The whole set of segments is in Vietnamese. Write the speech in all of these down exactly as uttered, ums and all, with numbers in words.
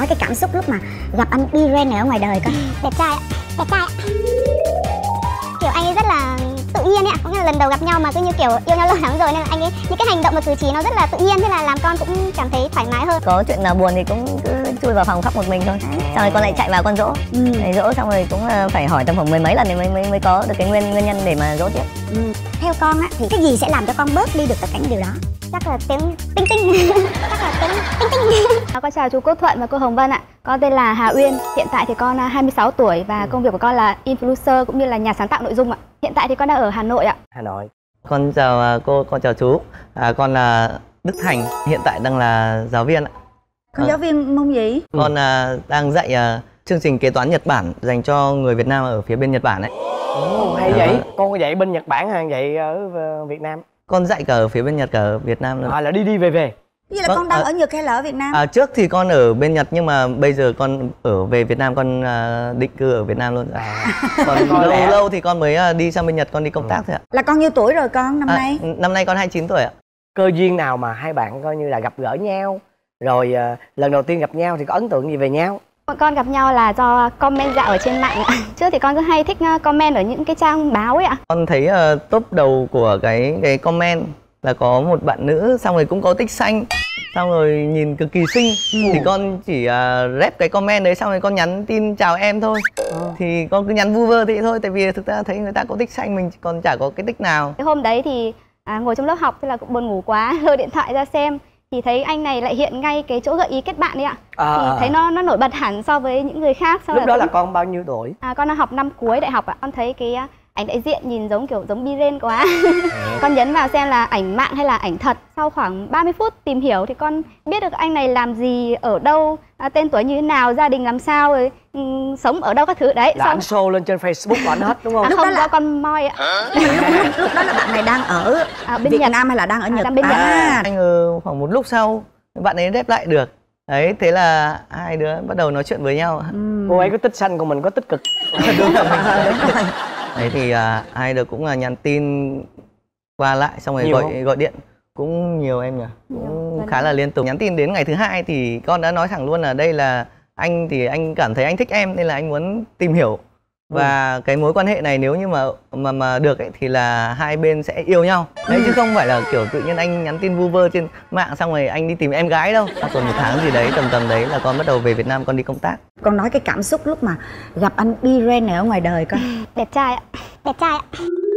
nói cái cảm xúc lúc mà gặp anh Biren này ở ngoài đời coi. Đẹp trai ạ, đẹp trai ạ. Kiểu anh ấy rất là tự nhiên ấy ạ, có nghĩa là lần đầu gặp nhau mà cứ như kiểu yêu nhau lâu lắm rồi nên là anh ấy những cái hành động và cử chỉ nó rất là tự nhiên, thế là làm con cũng cảm thấy thoải mái hơn. Có chuyện nào buồn thì cũng cứ chui vào phòng khóc một mình thôi. Xong rồi con lại chạy vào con dỗ, ừ. Để dỗ xong rồi cũng phải hỏi tầm khoảng mười mấy lần thì mới mới mới có được cái nguyên nguyên nhân để mà dỗ tiếp. Ừ. Theo con á thì cái gì sẽ làm cho con bớt đi được tất cả những điều đó? Chắc là tiếng tinh tinh. Chắc là tiếng tinh tinh. Con chào chú Quốc Thuận và cô Hồng Vân ạ. Con tên là Hà Uyên. Hiện tại thì con hai mươi sáu tuổi và công việc của con là influencer cũng như là nhà sáng tạo nội dung ạ. Hiện tại thì con đang ở Hà Nội ạ. Hà Nội. Con chào cô, con chào chú. À, con là Đức Thành, hiện tại đang là giáo viên ạ. Con à, giáo viên môn gì? Con à, đang dạy à, chương trình kế toán Nhật Bản dành cho người Việt Nam ở phía bên Nhật Bản ấy. Ồ, hay vậy. À, con có dạy bên Nhật Bản hay dạy ở Việt Nam? Con dạy cả ở phía bên Nhật cả ở Việt Nam luôn. À, là đi đi về về. Vậy là vâng, con đang à, ở Nhật hay là ở Việt Nam? À, trước thì con ở bên Nhật nhưng mà bây giờ con ở về Việt Nam, con à, định cư ở Việt Nam luôn. À, còn lâu lẽ. lâu thì con mới à, đi sang bên Nhật, con đi công tác thôi ạ. Là con nhiêu tuổi rồi con năm à, nay? Năm nay con hai mươi chín tuổi ạ. Cơ duyên nào mà hai bạn coi như là gặp gỡ nhau, rồi à, lần đầu tiên gặp nhau thì có ấn tượng gì về nhau? Bọn con gặp nhau là do comment dạo ở trên mạng ạ. Trước thì con rất hay thích comment ở những cái trang báo ấy ạ. Con thấy uh, top đầu của cái cái comment là có một bạn nữ, xong rồi cũng có tích xanh, xong rồi nhìn cực kỳ xinh. Ừ. Thì con chỉ uh, rep cái comment đấy, xong rồi con nhắn tin chào em thôi. Ừ. Thì con cứ nhắn vu vơ thế thôi, tại vì thực ra thấy người ta có tích xanh, mình còn chả có cái tích nào. Cái hôm đấy thì à, ngồi trong lớp học, thế là cũng buồn ngủ quá, lôi điện thoại ra xem thì thấy anh này lại hiện ngay cái chỗ gợi ý kết bạn đấy ạ. À, thì thấy nó nó nổi bật hẳn so với những người khác. Sau lúc đó cũng... là con bao nhiêu tuổi? À, con đang học năm cuối đại học ạ. Con thấy cái ảnh đại diện nhìn giống kiểu giống Biren quá. À. Con nhấn vào xem là ảnh mạng hay là ảnh thật. Sau khoảng ba mươi phút tìm hiểu thì con biết được anh này làm gì, ở đâu, à, tên tuổi như thế nào, gia đình làm sao, rồi um, sống ở đâu các thứ đấy. Là xong... anh show lên trên Facebook của anh hết đúng không? À, lúc không, đó là... do con moi ạ. lúc, lúc đó là bạn này đang ở à, bên Việt Nhật. Nam hay là đang ở Nhật? À, đang bên à. Nhật. À, anh uh, khoảng một lúc sau bạn ấy rep lại được. Đấy, thế là hai đứa bắt đầu nói chuyện với nhau. Ừ. Cô ấy có tích xanh, còn mình có tích cực. Đúng rồi, mình đúng rồi. Đấy thì uh, hai đứa cũng là uh, nhắn tin qua lại, xong rồi nhiều gọi không? gọi điện cũng nhiều em nhỉ, cũng nhiều, khá là liên tục. Nhắn tin đến ngày thứ hai thì con đã nói thẳng luôn là đây là anh, thì anh cảm thấy anh thích em nên là anh muốn tìm hiểu. Và ừ. cái mối quan hệ này nếu như mà mà mà được ấy, thì là hai bên sẽ yêu nhau. Đấy, ừ. chứ không phải là kiểu tự nhiên anh nhắn tin vu vơ trên mạng xong rồi anh đi tìm em gái đâu. Còn một tháng gì đấy, tầm tầm đấy là con bắt đầu về Việt Nam, con đi công tác. Con nói cái cảm xúc lúc mà gặp anh Biren này ở ngoài đời coi. Đẹp trai ạ, đẹp trai ạ.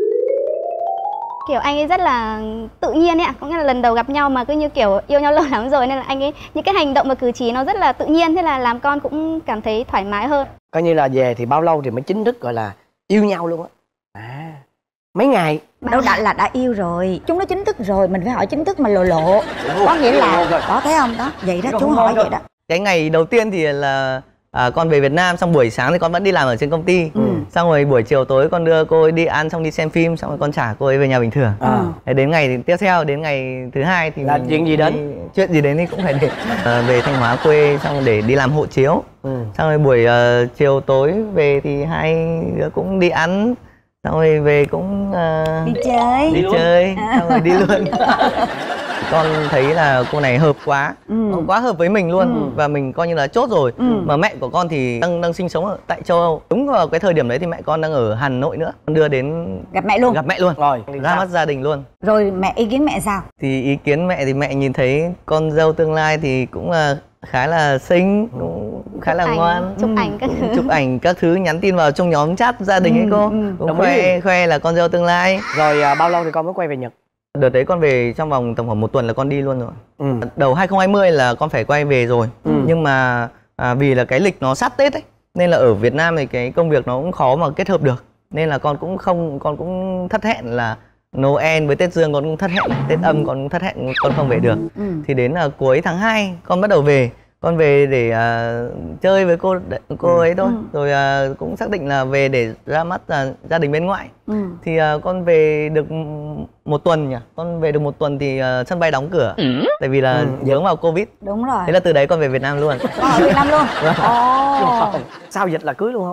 Kiểu anh ấy rất là tự nhiên ấy ạ, có nghĩa là lần đầu gặp nhau mà cứ như kiểu yêu nhau lâu lắm rồi nên là anh ấy những cái hành động và cử chỉ nó rất là tự nhiên, thế là làm con cũng cảm thấy thoải mái hơn. Coi như là về thì bao lâu thì mới chính thức gọi là yêu nhau luôn á? À, mấy ngày? Đâu đã là đã yêu rồi, chúng nó chính thức rồi, mình phải hỏi chính thức mà lộ lộ. Có nghĩa là có thấy không đó, vậy đó, chú hỏi vậy đó. Cái ngày đầu tiên thì là à, con về Việt Nam, xong buổi sáng thì con vẫn đi làm ở trên công ty. Ừ. Xong rồi buổi chiều tối con đưa cô ấy đi ăn, xong đi xem phim, xong rồi con trả cô ấy về nhà bình thường. À. Thế đến ngày tiếp theo, đến ngày thứ hai thì là chuyện gì đến? Đi, chuyện gì đến thì cũng phải để à, về Thanh Hóa quê, xong để đi làm hộ chiếu. Ừ. Xong rồi buổi uh, chiều tối về thì hai đứa cũng đi ăn, xong rồi về cũng uh, đi chơi, đi, đi chơi, à. Xong rồi đi luôn. Con thấy là cô này hợp quá, ừ. quá hợp với mình luôn. Ừ. Và mình coi như là chốt rồi. Ừ. Mà mẹ của con thì đang đang sinh sống ở tại châu Âu. Đúng vào cái thời điểm đấy thì mẹ con đang ở Hà Nội nữa. Con đưa đến gặp mẹ luôn. Gặp mẹ luôn. Rồi, ra mắt gia đình luôn. Rồi mẹ ý kiến mẹ sao? Thì ý kiến mẹ thì mẹ nhìn thấy con dâu tương lai thì cũng là khá là xinh, cũng khá là ảnh, ngoan, chụp ừ. ảnh các thứ, chụp ảnh các thứ, nhắn tin vào trong nhóm chat gia đình ừ. ấy cô, ừ. cũng khoe khoe là con dâu tương lai. Rồi à, bao lâu thì con mới quay về Nhật? Đợt đấy con về trong vòng tầm khoảng một tuần là con đi luôn rồi. Ừ. Đầu hai không hai không là con phải quay về rồi. Ừ. Nhưng mà à, vì là cái lịch nó sát Tết ấy, nên là ở Việt Nam thì cái công việc nó cũng khó mà kết hợp được. Nên là con cũng không, con cũng thất hẹn là Noel với Tết Dương con cũng thất hẹn, Tết Âm con cũng thất hẹn, con không về được. Ừ. Thì đến là cuối tháng hai con bắt đầu về. Con về để uh, chơi với cô cô ấy thôi. Ừ. Rồi uh, cũng xác định là về để ra mắt uh, gia đình bên ngoại. Ừ. Thì uh, con về được một tuần nhỉ. Con về được một tuần thì uh, sân bay đóng cửa. Ừ. Tại vì là vướng ừ. vào Covid. Đúng rồi. Thế là từ đấy con về Việt Nam luôn. Con ở Việt Nam luôn. Ồ. Oh. Sau dịch là cưới luôn không?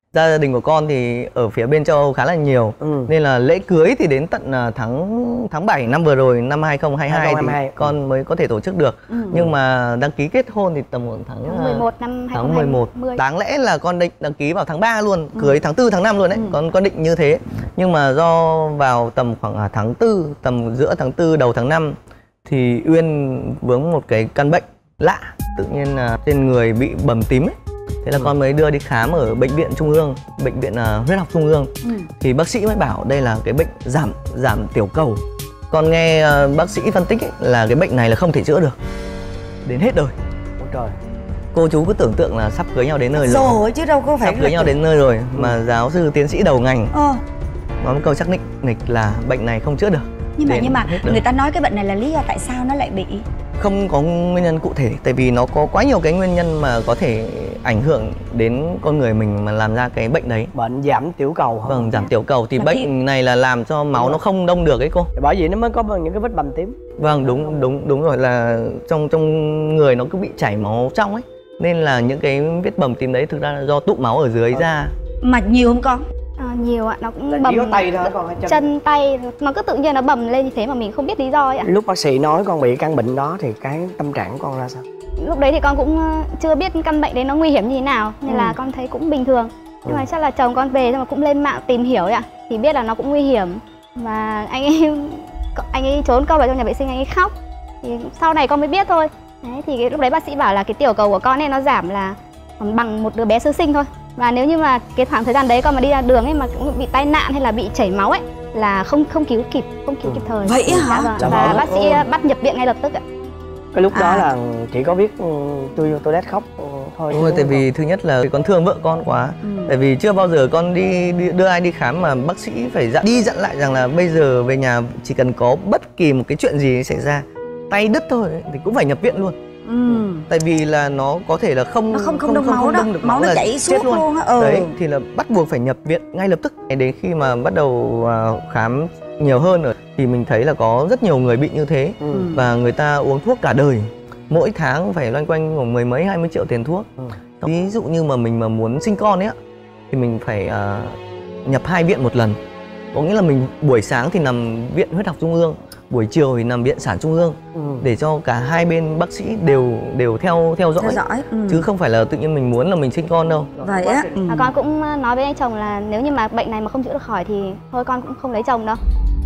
gia đình của con thì ở phía bên châu Âu khá là nhiều, ừ. nên là lễ cưới thì đến tận tháng tháng bảy năm vừa rồi, năm hai không hai hai, hai không hai hai thì con mới có thể tổ chức được. Ừ. Nhưng mà đăng ký kết hôn thì tầm khoảng tháng, tháng mười một năm hai không hai không. Tháng mười một. Đáng lẽ là con định đăng ký vào tháng ba luôn, cưới ừ. tháng tư tháng năm luôn đấy. Ừ. Con con định như thế. Nhưng mà do vào tầm khoảng tháng tư, tầm giữa tháng tư đầu tháng năm thì Uyên vướng một cái căn bệnh lạ, tự nhiên là trên người bị bầm tím ấy. Thế là ừ. con mới đưa đi khám ở bệnh viện trung ương, bệnh viện uh, huyết học trung ương. Ừ. Thì bác sĩ mới bảo đây là cái bệnh giảm giảm tiểu cầu. Con nghe uh, bác sĩ phân tích ấy, là cái bệnh này là không thể chữa được đến hết đời. Ôi trời. Cô chú cứ tưởng tượng là sắp cưới nhau đến nơi rồi. Rồi chứ đâu có phải sắp cưới nhau đến nơi rồi mà ừ. giáo sư tiến sĩ đầu ngành ờ. nói một câu chắc nịch nịch là bệnh này không chữa được. Nhưng mà nhưng mà người ta nói cái bệnh này là lý do tại sao nó lại bị? Không có nguyên nhân cụ thể, tại vì nó có quá nhiều cái nguyên nhân mà có thể ảnh hưởng đến con người mình mà làm ra cái bệnh đấy. Bệnh giảm tiểu cầu hả? Vâng, giảm tiểu cầu thì mà bệnh thì... này là làm cho máu ừ. nó không đông được ấy cô. Bởi vì nó mới có những cái vết bầm tím. Vâng, đúng đúng đúng rồi, là trong trong người nó cứ bị chảy máu trong ấy, nên là những cái vết bầm tím đấy thực ra là do tụ máu ở dưới ừ. ra. Mà nhiều không con? À, nhiều ạ, nó cũng bầm tay thôi, còn chân. chân tay nó cứ tự nhiên nó bầm lên như thế mà mình không biết lý do ấy ạ. Lúc bác sĩ nói con bị căn bệnh đó thì cái tâm trạng của con ra sao? Lúc đấy thì con cũng chưa biết căn bệnh đấy nó nguy hiểm như thế nào nên ừ. là con thấy cũng bình thường. Nhưng ừ. mà chắc là chồng con về nhưng mà cũng lên mạng tìm hiểu ấy ạ, thì biết là nó cũng nguy hiểm và anh ấy anh ấy trốn con vào trong nhà vệ sinh, anh ấy khóc. Thì sau này con mới biết thôi. Đấy, thì cái, lúc đấy bác sĩ bảo là cái tiểu cầu của con này nó giảm là bằng một đứa bé sơ sinh thôi. Và nếu như mà cái khoảng thời gian đấy con mà đi ra đường ấy mà cũng bị tai nạn hay là bị chảy máu ấy là không không cứu kịp, không cứu kịp thời. Vậy hả? Và, và bác sĩ ôi. bắt nhập viện ngay lập tức ạ. Cái lúc à. đó là chỉ có biết tôi toilet khóc thôi. Đúng rồi, tại vì thứ nhất là con thương vợ con quá. Ừ. Tại vì chưa bao giờ con đi, đi đưa ai đi khám mà bác sĩ phải dặn đi dặn lại rằng là bây giờ về nhà chỉ cần có bất kỳ một cái chuyện gì xảy ra, tay đứt thôi thì cũng phải nhập viện luôn. Ừ. Tại vì là nó có thể là không nó không không, không đông máu đâu, máu, máu nó chảy suốt luôn, luôn á. Ừ. Đấy thì là bắt buộc phải nhập viện ngay lập tức. Đến khi mà bắt đầu khám nhiều hơn rồi thì mình thấy là có rất nhiều người bị như thế. Ừ. Và người ta uống thuốc cả đời, mỗi tháng phải loanh quanh khoảng mười mấy hai mươi triệu tiền thuốc. Ừ. Ví dụ như mà mình mà muốn sinh con ấy thì mình phải uh, nhập hai viện một lần. Có nghĩa là mình buổi sáng thì nằm viện huyết học trung ương, buổi chiều thì nằm viện sản trung ương. Ừ. Để cho cả hai bên bác sĩ đều đều theo theo dõi, theo dõi. Ừ. Chứ không phải là tự nhiên mình muốn là mình sinh con đâu. Vậy á. Ừ. À, con cũng nói với anh chồng là nếu như mà bệnh này mà không chữa được khỏi thì thôi con cũng không lấy chồng đâu.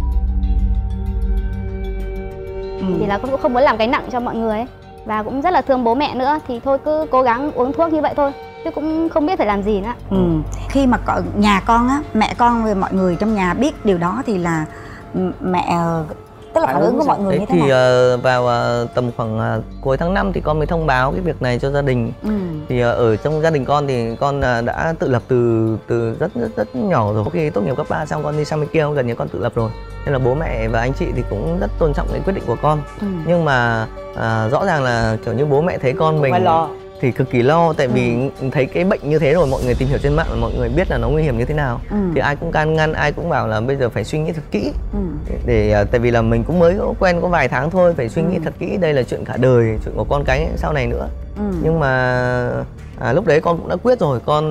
Ừ. Thì là con cũng không muốn làm cái nặng cho mọi người ấy. Và cũng rất là thương bố mẹ nữa, thì thôi cứ cố gắng uống thuốc như vậy thôi, chứ cũng không biết phải làm gì nữa. Ừ. Khi mà có, nhà con á, mẹ con và mọi người trong nhà biết điều đó thì là mẹ, tức là phản ứng của mọi người như thế thì nào? Uh, vào uh, tầm khoảng uh, cuối tháng năm thì con mới thông báo cái việc này cho gia đình. Ừ. Thì uh, ở trong gia đình con thì con uh, đã tự lập từ từ rất rất rất nhỏ rồi. Khi tốt nghiệp cấp ba xong con đi sang bên kia gần như con tự lập rồi. Nên là bố mẹ và anh chị thì cũng rất tôn trọng cái quyết định của con. Ừ. Nhưng mà uh, rõ ràng là kiểu như bố mẹ thấy con mình lo. thì cực kỳ lo, tại vì ừ. thấy cái bệnh như thế rồi, mọi người tìm hiểu trên mạng và mọi người biết là nó nguy hiểm như thế nào. Ừ. Thì ai cũng can ngăn, ai cũng bảo là bây giờ phải suy nghĩ thật kỹ. Ừ. để, để tại vì là mình cũng mới quen có vài tháng thôi, phải suy nghĩ ừ. thật kỹ, đây là chuyện cả đời, chuyện của con cái sau này nữa. Ừ. Nhưng mà à, lúc đấy con cũng đã quyết rồi, con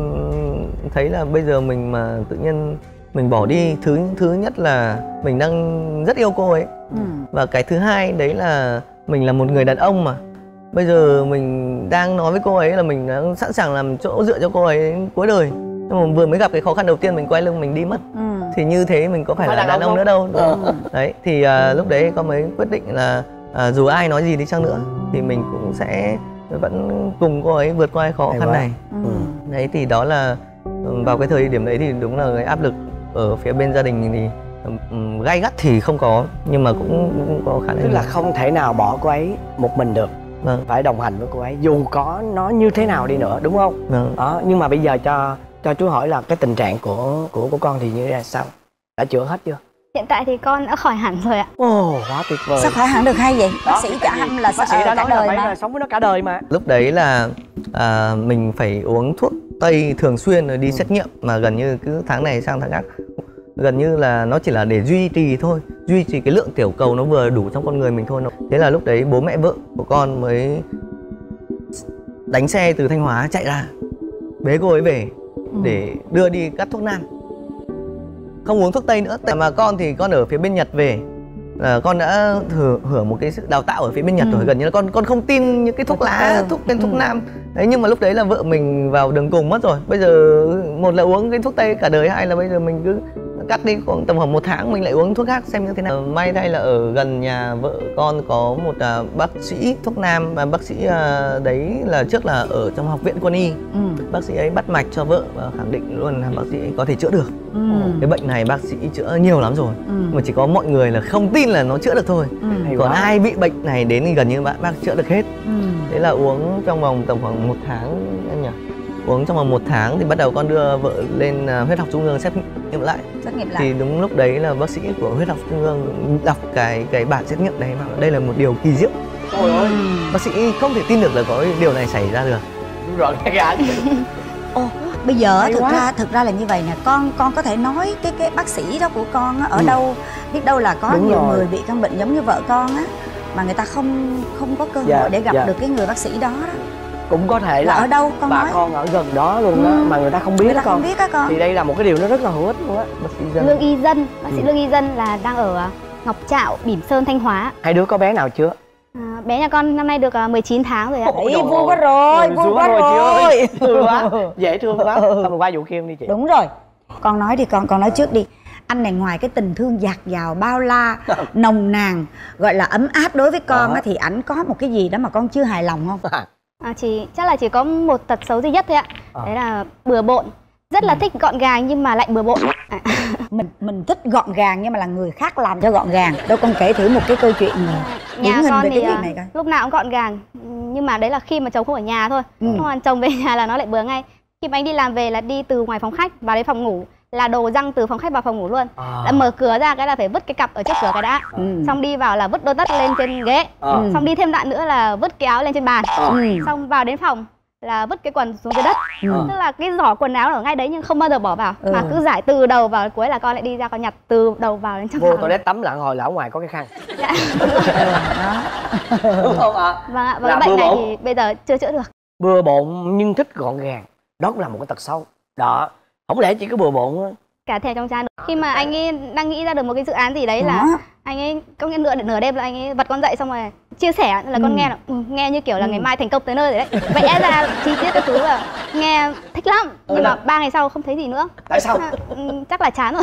thấy là bây giờ mình mà tự nhiên mình bỏ đi, thứ thứ nhất là mình đang rất yêu cô ấy. Ừ. Và cái thứ hai đấy là mình là một người đàn ông mà. Bây giờ mình đang nói với cô ấy là mình đang sẵn sàng làm chỗ dựa cho cô ấy đến cuối đời. Nhưng mà vừa mới gặp cái khó khăn đầu tiên mình quay lưng mình đi mất. Ừ. Thì như thế mình có phải, phải là đàn ông nữa đâu. Ừ. Đấy, thì uh, lúc đấy con mới quyết định là uh, dù ai nói gì đi chăng nữa thì mình cũng sẽ vẫn cùng cô ấy vượt qua khó khăn này. Ừ. Đấy thì đó là vào cái thời điểm đấy thì đúng là cái áp lực ở phía bên gia đình thì um, gay gắt thì không có, nhưng mà cũng, cũng có khả năng. Tức là không thể nào bỏ cô ấy một mình được. Vâng. Phải đồng hành với cô ấy dù có nó như thế nào đi nữa, đúng không? Vâng. Đó, nhưng mà bây giờ cho cho chú hỏi là cái tình trạng của của của con thì như thế là sao? Đã chữa hết chưa? Hiện tại thì con đã khỏi hẳn rồi ạ. Ồ, quá tuyệt vời. Sao khỏi hẳn được hay vậy? Đó, bác sĩ chả hâm là bác sĩ đã nói đời là mà. phải sống với nó cả đời mà. Lúc đấy là à, mình phải uống thuốc tây thường xuyên rồi đi ừ. xét nghiệm mà gần như cứ tháng này sang tháng khác. Gần như là nó chỉ là để duy trì thôi, duy trì cái lượng tiểu cầu nó vừa đủ trong con người mình thôi. Thế là lúc đấy bố mẹ vợ của con mới đánh xe từ Thanh Hóa chạy ra bế cô ấy về. để đưa đi cắt thuốc nam, không uống thuốc tây nữa. Tại mà con thì con ở phía bên Nhật về, là con đã thử, hưởng một cái sự đào tạo ở phía bên Nhật ừ. rồi, gần như là con con không tin những cái thuốc lá, thuốc tên thuốc ừ. nam đấy. Nhưng mà lúc đấy là vợ mình vào đường cùng mất rồi. Bây giờ một là uống cái thuốc tây cả đời, hai là bây giờ mình cứ cắt đi khoảng tầm khoảng một tháng mình lại uống thuốc khác xem như thế nào. May thay là ở gần nhà vợ con có một uh, bác sĩ thuốc nam, và bác sĩ uh, đấy là trước là ở trong học viện quân y. ừ. Bác sĩ ấy bắt mạch cho vợ và khẳng định luôn là bác sĩ ấy có thể chữa được. ừ. Cái bệnh này bác sĩ chữa nhiều lắm rồi, ừ. mà chỉ có mọi người là không tin là nó chữa được thôi. ừ. Còn ai bị bệnh này đến thì gần như bác, bác chữa được hết. ừ. Thế là uống trong vòng tầm khoảng một tháng anh nhỉ? Uống trong vòng một tháng thì bắt đầu con đưa vợ lên uh, huyết học trung ương xét nghiệm lại. Xét nghiệm lại. Thì đúng lúc đấy là bác sĩ của huyết học trung ương đọc cái cái bản xét nghiệm đấy mà đây là một điều kỳ diệu. Ôi ơi, bác sĩ không thể tin được là có điều này xảy ra được. Đúng rồi, cái gái. Ô, bây giờ thực quá. ra thực ra là như vậy nè, con con có thể nói cái cái bác sĩ đó của con á, ở ừ. đâu, biết đâu là có đúng nhiều rồi. người bị căn bệnh giống như vợ con á, mà người ta không không có cơ hội dạ, để gặp dạ. được cái người bác sĩ đó đó. Cũng có thể là, là ở đâu con bà nói? con ở gần đó luôn đó, ừ. mà người ta không biết người ta con. không biết á con. Thì đây là một cái điều nó rất là hữu ích luôn á. Bác sĩ dân. Lương Y Dân, bác sĩ ừ. Lương Y Dân là đang ở Ngọc Trạo, Bỉm Sơn, Thanh Hóa. Hai đứa có bé nào chưa? À, bé nhà con năm nay được mười chín tháng rồi ạ. Ý, vui quá rồi, vui quá rồi. Thương quá, dễ thương quá. Thôi mình qua vụ Kim đi chị. Đúng rồi. Con nói đi con, con nói trước đi. Anh này ngoài cái tình thương dạt dào, bao la, nồng nàn, gọi là ấm áp đối với con á, thì ảnh có một cái gì đó mà con chưa hài lòng không? À, chỉ chắc là chỉ có một tật xấu duy nhất thôi ạ. À. Đấy là bừa bộn. Rất là ừ. thích gọn gàng nhưng mà lại bừa bộn. À. Mình mình thích gọn gàng nhưng mà là người khác làm cho gọn gàng. Đâu con kể thử một cái câu chuyện mà nhà con về thì cái việc này coi. Lúc nào cũng gọn gàng, nhưng mà đấy là khi mà chồng không ở nhà thôi. Ừ. Còn chồng về nhà là nó lại bừa ngay. Khi mà anh đi làm về là đi từ ngoài phòng khách vào đến phòng ngủ, là đồ răng từ phòng khách vào phòng ngủ luôn. À. Đã mở cửa ra cái là phải vứt cái cặp ở trước cửa cái đã. Ừ. Xong đi vào là vứt đôi tất lên trên ghế. À. Xong đi thêm đoạn nữa là vứt cái áo lên trên bàn. À. Xong vào đến phòng là vứt cái quần xuống dưới đất. Ừ. Tức là cái giỏ quần áo ở ngay đấy nhưng không bao giờ bỏ vào. Ừ. Mà cứ giải từ đầu vào cuối là con lại đi ra con nhặt từ đầu vào đến trong vô toilet tắm lặn hồi là ở ngoài có cái khăn. Dạ. Đúng không ạ? Vâng ạ, và cái bệnh này thì bây giờ chưa chữa được. Bừa bộn nhưng thích gọn gàng, đó cũng là một cái tật xấu. Đó, không lẽ chỉ có bừa bộn thôi. Cả thèm trong chán. Khi mà anh ấy đang nghĩ ra được một cái dự án gì đấy là đó. Anh ấy có nghĩa nửa nửa đêm là anh ấy vật con dậy xong rồi chia sẻ là con ừ. nghe là, ừ, nghe như kiểu là ừ. ngày mai thành công tới nơi rồi đấy, vẽ ra chi tiết cái thứ là nghe thích lắm. Ừ, nhưng là... mà ba ngày sau không thấy gì nữa. Tại sao? À, chắc là chán rồi.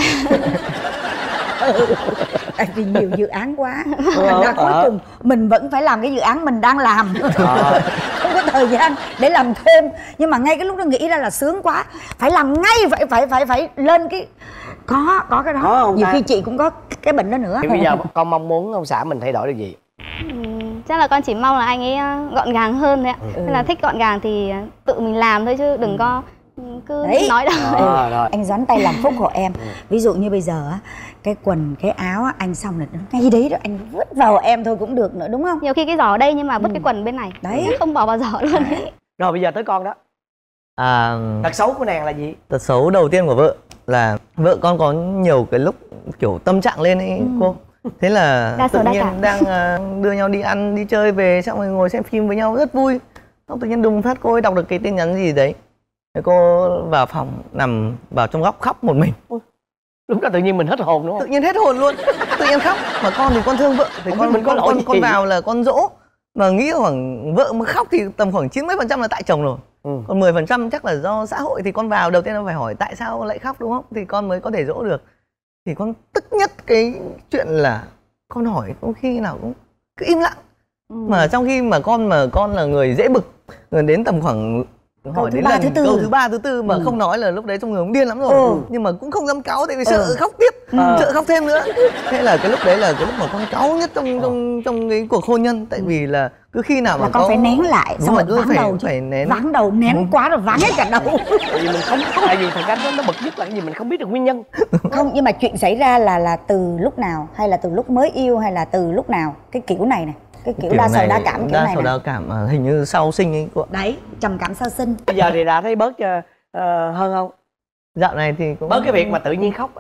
Tại vì nhiều dự án quá, thành ra cuối cùng mình vẫn phải làm cái dự án mình đang làm. À. Không có thời gian để làm thêm. Nhưng mà ngay cái lúc đó nghĩ ra là sướng quá, phải làm ngay, phải phải phải phải lên cái có có cái đó. Có nhiều ta? Khi chị cũng có cái bệnh đó nữa. Thì bây giờ con mong muốn ông xã mình thay đổi được gì? Ừ, chắc là con chỉ mong là anh ấy gọn gàng hơn thôi ạ. Ừ. Nên là thích gọn gàng thì tự mình làm thôi chứ đừng ừ. có cứ đấy. Nói đâu. À, rồi. Anh Doãn tay làm phúc hộ em. Ừ. Ví dụ như bây giờ cái quần cái áo anh xong là ngay đấy đó anh vứt vào em thôi cũng được nữa, đúng không? Nhiều khi cái giỏ ở đây nhưng mà vứt ừ. cái quần bên này đấy, không bỏ vào giỏ luôn. Rồi bây giờ tới con đó. À, tật xấu của nàng là gì? Tật xấu đầu tiên của vợ là vợ con có nhiều cái lúc kiểu tâm trạng lên ấy ừ. cô. Thế là đa tự nhiên cả. đang uh, đưa nhau đi ăn đi chơi về xong rồi ngồi xem phim với nhau rất vui. Xong tự nhiên đùng phát cô ấy đọc được cái tin nhắn gì đấy. Thế cô vào phòng nằm vào trong góc khóc một mình. Ôi, lúc đó tự nhiên mình hết hồn đúng không? Tự nhiên hết hồn luôn. Tự nhiên khóc. Mà con thì con thương vợ thì con mình có lỗi con, con vào là con dỗ. Mà nghĩ khoảng vợ mà khóc thì tầm khoảng chín mươi phần trăm là tại chồng rồi. Ừ. Còn mười phần trăm chắc là do xã hội. Thì con vào đầu tiên nó phải hỏi tại sao lại khóc đúng không? Thì con mới có thể dỗ được. Thì con tức nhất cái chuyện là con hỏi có khi nào cũng cứ im lặng. Ừ. Mà trong khi mà con mà con là người dễ bực, đến tầm khoảng hỏi đến lần câu thứ ba thứ tư mà ừ. không nói là lúc đấy trong người cũng điên lắm rồi. Ừ. Nhưng mà cũng không dám cáu tại vì sợ ừ. khóc tiếp, ừ. sợ khóc thêm nữa. Thế là cái lúc đấy là cái lúc mà con cáu nhất trong trong trong cái cuộc hôn nhân, tại vì là cứ khi nào mà là con có... phải nén lại, xong rồi vắng phải, đầu chứ. Phải nén. Vắng đầu nén ừ. quá rồi vắng hết cả đầu. Tại vì mình không, tại vì thằng anh nó bực nhất là cái gì mình không biết được nguyên nhân. Không, nhưng mà chuyện xảy ra là là từ lúc nào, hay là từ lúc mới yêu, hay là từ lúc nào cái kiểu này này? Cái kiểu, kiểu đa sầu đa cảm kiểu đa này sầu đa cảm à, hình như sau sinh ấy cô. Đấy, trầm cảm sau sinh. Bây giờ thì đã thấy bớt uh, hơn không? Dạo này thì cũng bớt cái việc mà tự nhiên khóc.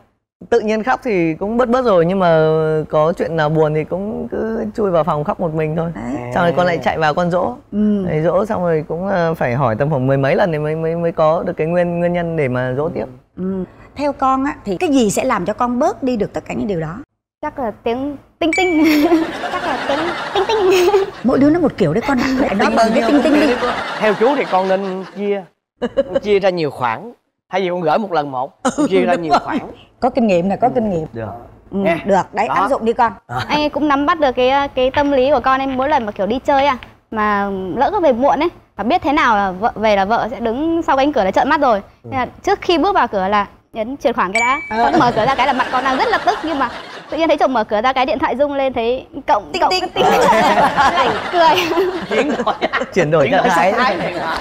tự nhiên khóc thì cũng bớt bớt rồi, nhưng mà có chuyện nào buồn thì cũng cứ chui vào phòng khóc một mình thôi. Đấy. Xong rồi con lại chạy vào con dỗ. Ừ. Đấy, dỗ xong rồi cũng phải hỏi tầm khoảng mười mấy lần thì mới mới mới có được cái nguyên nguyên nhân để mà dỗ tiếp. Ừ. Theo con á thì cái gì sẽ làm cho con bớt đi được tất cả những điều đó? Chắc là tiếng tinh tinh. Chắc là tiếng tinh tinh. Mỗi đứa nó một kiểu đấy con ạ. Lại nói bằng cái tinh tinh đi. Theo chú thì con nên chia chia ra nhiều khoản, thay vì con gửi một lần một, con chia ra nhiều khoản. Có kinh nghiệm này, có kinh nghiệm. Được. Ừ, được đấy, đó. Áp dụng đi con. Anh ấy cũng nắm bắt được cái cái tâm lý của con em, mỗi lần mà kiểu đi chơi à mà lỡ có về muộn ấy, và biết thế nào là vợ về là vợ sẽ đứng sau cánh cửa là trợn mắt rồi. Nên là trước khi bước vào cửa là nhấn chuyển khoản cái đã. Con mở cửa ra cái là mặt con đang rất là tức, nhưng mà tự nhiên thấy chồng mở cửa ra cái điện thoại rung lên thấy cộng tinh cộng tinh tinh lại cười. Chuyển đổi chuyển đổi trạng thái.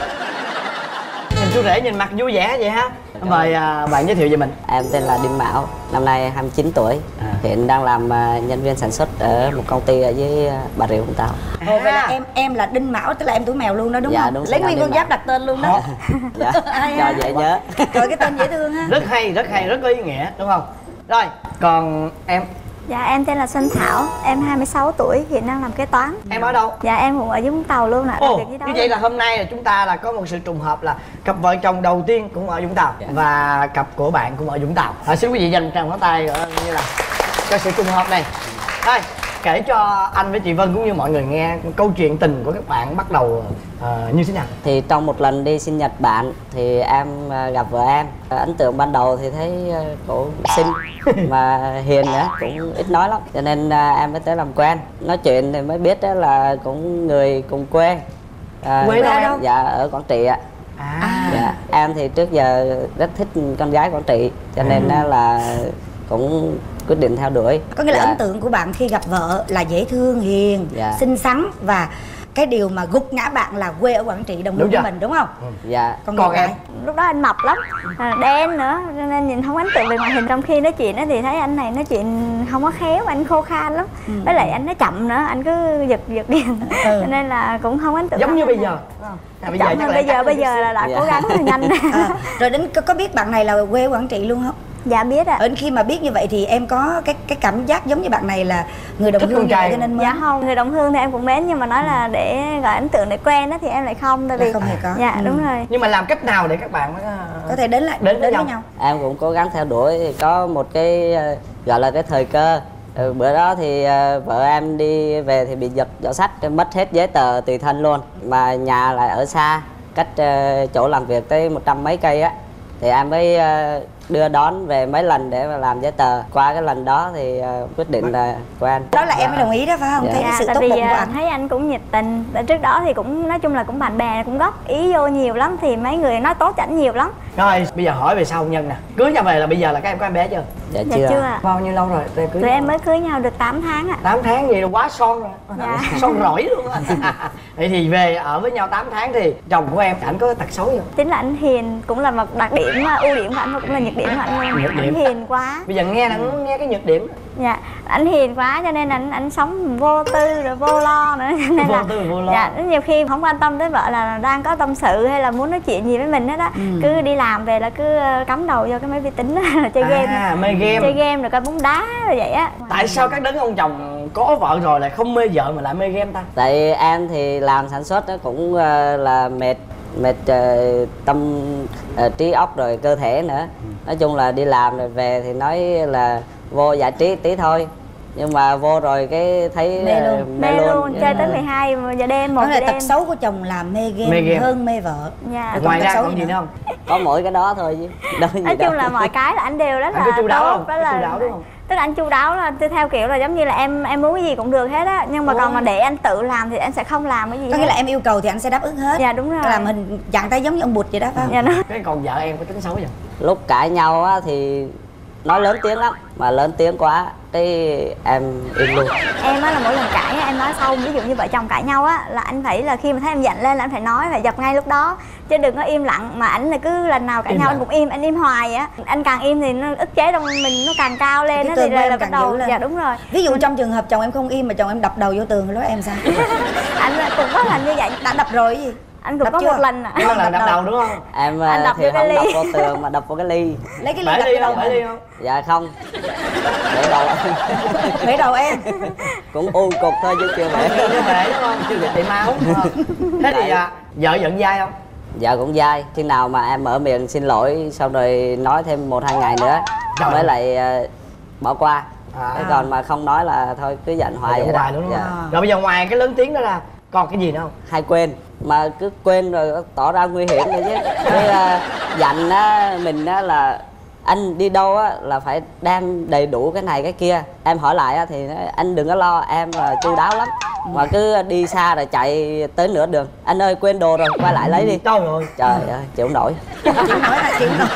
Nhìn chú rể nhìn mặt vui vẻ vậy ha. Mời à, bạn giới thiệu về mình. Em tên là Đinh Mão, năm nay hai mươi chín tuổi, à. Hiện đang làm uh, nhân viên sản xuất ở một công ty ở dưới uh, Bà Rịa Vũng Tàu. À. Ồ, vậy là em em là Đinh Mão, tức là em tuổi mèo luôn đó đúng dạ, không? Đúng, lấy nguyên con giáp đặt tên luôn đó. Dạ, cho dễ nhớ. Rồi cái tên dễ thương ha. Rất hay, rất hay, rất có ý nghĩa đúng không? Rồi, còn em? Dạ em tên là Xuân Thảo, em hai mươi sáu tuổi, hiện đang làm kế toán. Em ở đâu? Dạ em cũng ở dưới Vũng Tàu luôn ạ. Ồ, như vậy là hôm nay là chúng ta là có một sự trùng hợp là cặp vợ chồng đầu tiên cũng ở Vũng Tàu, dạ. Và cặp của bạn cũng ở Vũng Tàu. À, xin quý vị dành tràng pháo tay như là cho sự trùng hợp này. Thôi, kể cho anh với chị Vân cũng như mọi người nghe câu chuyện tình của các bạn bắt đầu uh, như thế nào. Thì trong một lần đi sinh nhật bạn thì em uh, gặp vợ em. Uh, ấn tượng ban đầu thì thấy uh, cổ xinh mà hiền nữa, cũng ít nói lắm, cho nên uh, em mới tới làm quen. Nói chuyện thì mới biết đó là cũng người cùng quê. Uh, Quê đâu em? Dạ ở Quảng Trị ạ. À. Dạ, em thì trước giờ rất thích con gái Quảng Trị, cho nên ừ. là cũng quyết định theo đuổi. Có nghĩa là dạ. ấn tượng của bạn khi gặp vợ là dễ thương, hiền, dạ. xinh xắn, và cái điều mà gục ngã bạn là quê ở Quảng Trị đồng hương của mình đúng không? Ừ. Dạ. Còn, Còn em? Lúc đó anh mập lắm, à, đen nữa, cho nên nhìn không ấn tượng về ngoại hình. Trong khi nói chuyện thì thấy anh này nói chuyện không có khéo, anh khô khan lắm. Ừ. Với lại anh nói chậm nữa, anh cứ giật giật điên. Ừ. Cho nên là cũng không ấn tượng. Giống như bây giờ. À, bây giờ bây giờ bây giờ là đã dạ. cố gắng là nhanh. À, rồi đến có, có biết bạn này là quê ở Quảng Trị luôn không? Dạ biết ạ. Ở khi mà biết như vậy thì em có cái cái cảm giác giống như bạn này là người đồng hương như vậy cho nên mới... Dạ không, người đồng hương thì em cũng mến, nhưng mà nói là để gọi ấn tượng để quen đó thì em lại không, tại vì không hề có. Dạ ừ. đúng rồi. Nhưng mà làm cách nào để các bạn mới có thể đến lại đến, đến với, nhau? nhau? Em cũng cố gắng theo đuổi, có một cái gọi là cái thời cơ. Ừ, bữa đó thì uh, vợ em đi về thì bị giật giỏ sách, mất hết giấy tờ tùy thân luôn, mà nhà lại ở xa, cách uh, chỗ làm việc tới một trăm mấy cây á, thì em mới uh, đưa đón về mấy lần để mà làm giấy tờ. Qua cái lần đó thì uh, quyết định là quen. Đó là em mới đồng ý đó phải không? Dạ. Thấy cái sự tại tốt vì bụng của anh. thấy anh cũng nhiệt tình. Trước đó thì cũng nói chung là cũng bạn bè cũng góp ý vô nhiều lắm, thì mấy người nói tốt ảnh nhiều lắm. Rồi bây giờ hỏi về sau hôn nhân nè, cưới nhau về là bây giờ là các em có em bé chưa? Dạ, dạ chưa. chưa ạ. Bao nhiêu lâu rồi em cưới? Tụi em mới cưới nhau được tám tháng ạ. tám tháng gì là quá son rồi. Dạ. Son rỗi luôn á. Vậy thì về ở với nhau tám tháng thì chồng của em ảnh có tật xấu gì không? Tính là anh hiền, cũng là một đặc điểm, ưu điểm của anh, cũng là nhược điểm của anh luôn. Nhược điểm. Anh hiền quá. Bây giờ nghe là muốn nghe cái nhược điểm. Dạ, anh hiền quá cho nên anh anh sống vô tư rồi vô lo nữa, cho nên vô là tư vô lo. dạ, nhiều khi không quan tâm tới vợ là đang có tâm sự hay là muốn nói chuyện gì với mình hết á. Ừ. Cứ đi làm về là cứ cắm đầu vô cái máy vi tính là chơi à, game, mê game, chơi game rồi coi bóng đá rồi vậy á. Tại sao các đấng ông chồng có vợ rồi lại không mê vợ mà lại mê game ta? Tại em thì làm sản xuất đó cũng uh, là mệt mệt uh, tâm uh, trí óc rồi cơ thể nữa. Ừ. Nói chung là đi làm rồi về thì nói là vô giải trí tí thôi, nhưng mà vô rồi cái thấy mê luôn, uh, mê, mê luôn, luôn. Chơi tới mười hai giờ đêm, một giờ đêm. Tật xấu của chồng là mê game, mê game hơn mê vợ. Dạ. Ngoài ra còn gì nữa không? Có mỗi cái đó thôi chứ đâu gì nói đâu. chung là mọi cái là anh đều rất anh là chu đáo tốt, không? đó là chu đáo đúng không? Tức là anh chu đáo là theo kiểu là giống như là em em muốn cái gì cũng được hết á, nhưng mà Ủa? còn mà để anh tự làm thì anh sẽ không làm cái gì. Có nghĩa là em yêu cầu thì anh sẽ đáp ứng hết. Dạ đúng rồi. Làm hình dạng tay giống như ông Bụt vậy đó phải không? Dạ đó. Cái còn vợ em có tính xấu gì? Lúc cãi nhau á thì nói lớn tiếng lắm, mà lớn tiếng quá cái em im luôn. Em á là mỗi lần cãi em nói xong, ví dụ như vợ chồng cãi nhau á là anh phải là khi mà thấy em giận lên là anh phải nói, phải dập ngay lúc đó, chứ đừng có im lặng. Mà ảnh là cứ lần nào cãi im nhau lặng. Anh cũng im, anh im hoài á. Anh càng im thì nó ức chế trong mình nó càng cao lên á, thì là, là bắt đầu. Dạ đúng rồi. Ví dụ trong trường hợp chồng em không im mà chồng em đập đầu vô tường rồi đó em sao? Anh cũng có lần như vậy. Đã đập rồi cái gì? Anh cũng Đập có chưa? một lần ạ. Có lần đập đầu đúng không? Em Anh đập thì vô cái không đập ly. vô tường mà đập vô cái ly. Lấy cái ly Bể đập ly vô không? đầu Bể ly em. không? Dạ không. Để đầu Bể đầu em. cũng u cục thôi chứ chưa bể. Chưa bể đúng không? Chưa bị máu. Thế thì à, vợ giận dai không? Dạ cũng dai. Khi nào mà em mở miệng xin lỗi xong rồi nói thêm một hai ngày nữa Trời mới ơi. lại ờ, bỏ qua. À. Thế còn mà không nói là thôi cứ giận hoài Giận vậy đó. hoài luôn đúng không? Dạ. Rồi bây giờ ngoài cái lớn tiếng đó là còn cái gì nữa không? Hay quên mà cứ quên rồi tỏ ra nguy hiểm rồi chứ. Cái uh, dặn á mình á là anh đi đâu á là phải đem đầy đủ cái này cái kia. Em hỏi lại á thì nói, anh đừng có lo, em là chu đáo lắm. Mà cứ đi xa rồi chạy tới nửa đường, anh ơi quên đồ rồi quay lại lấy đi. Trời ơi. Trời ơi chịu không nổi. Chịu nói là chịu nói.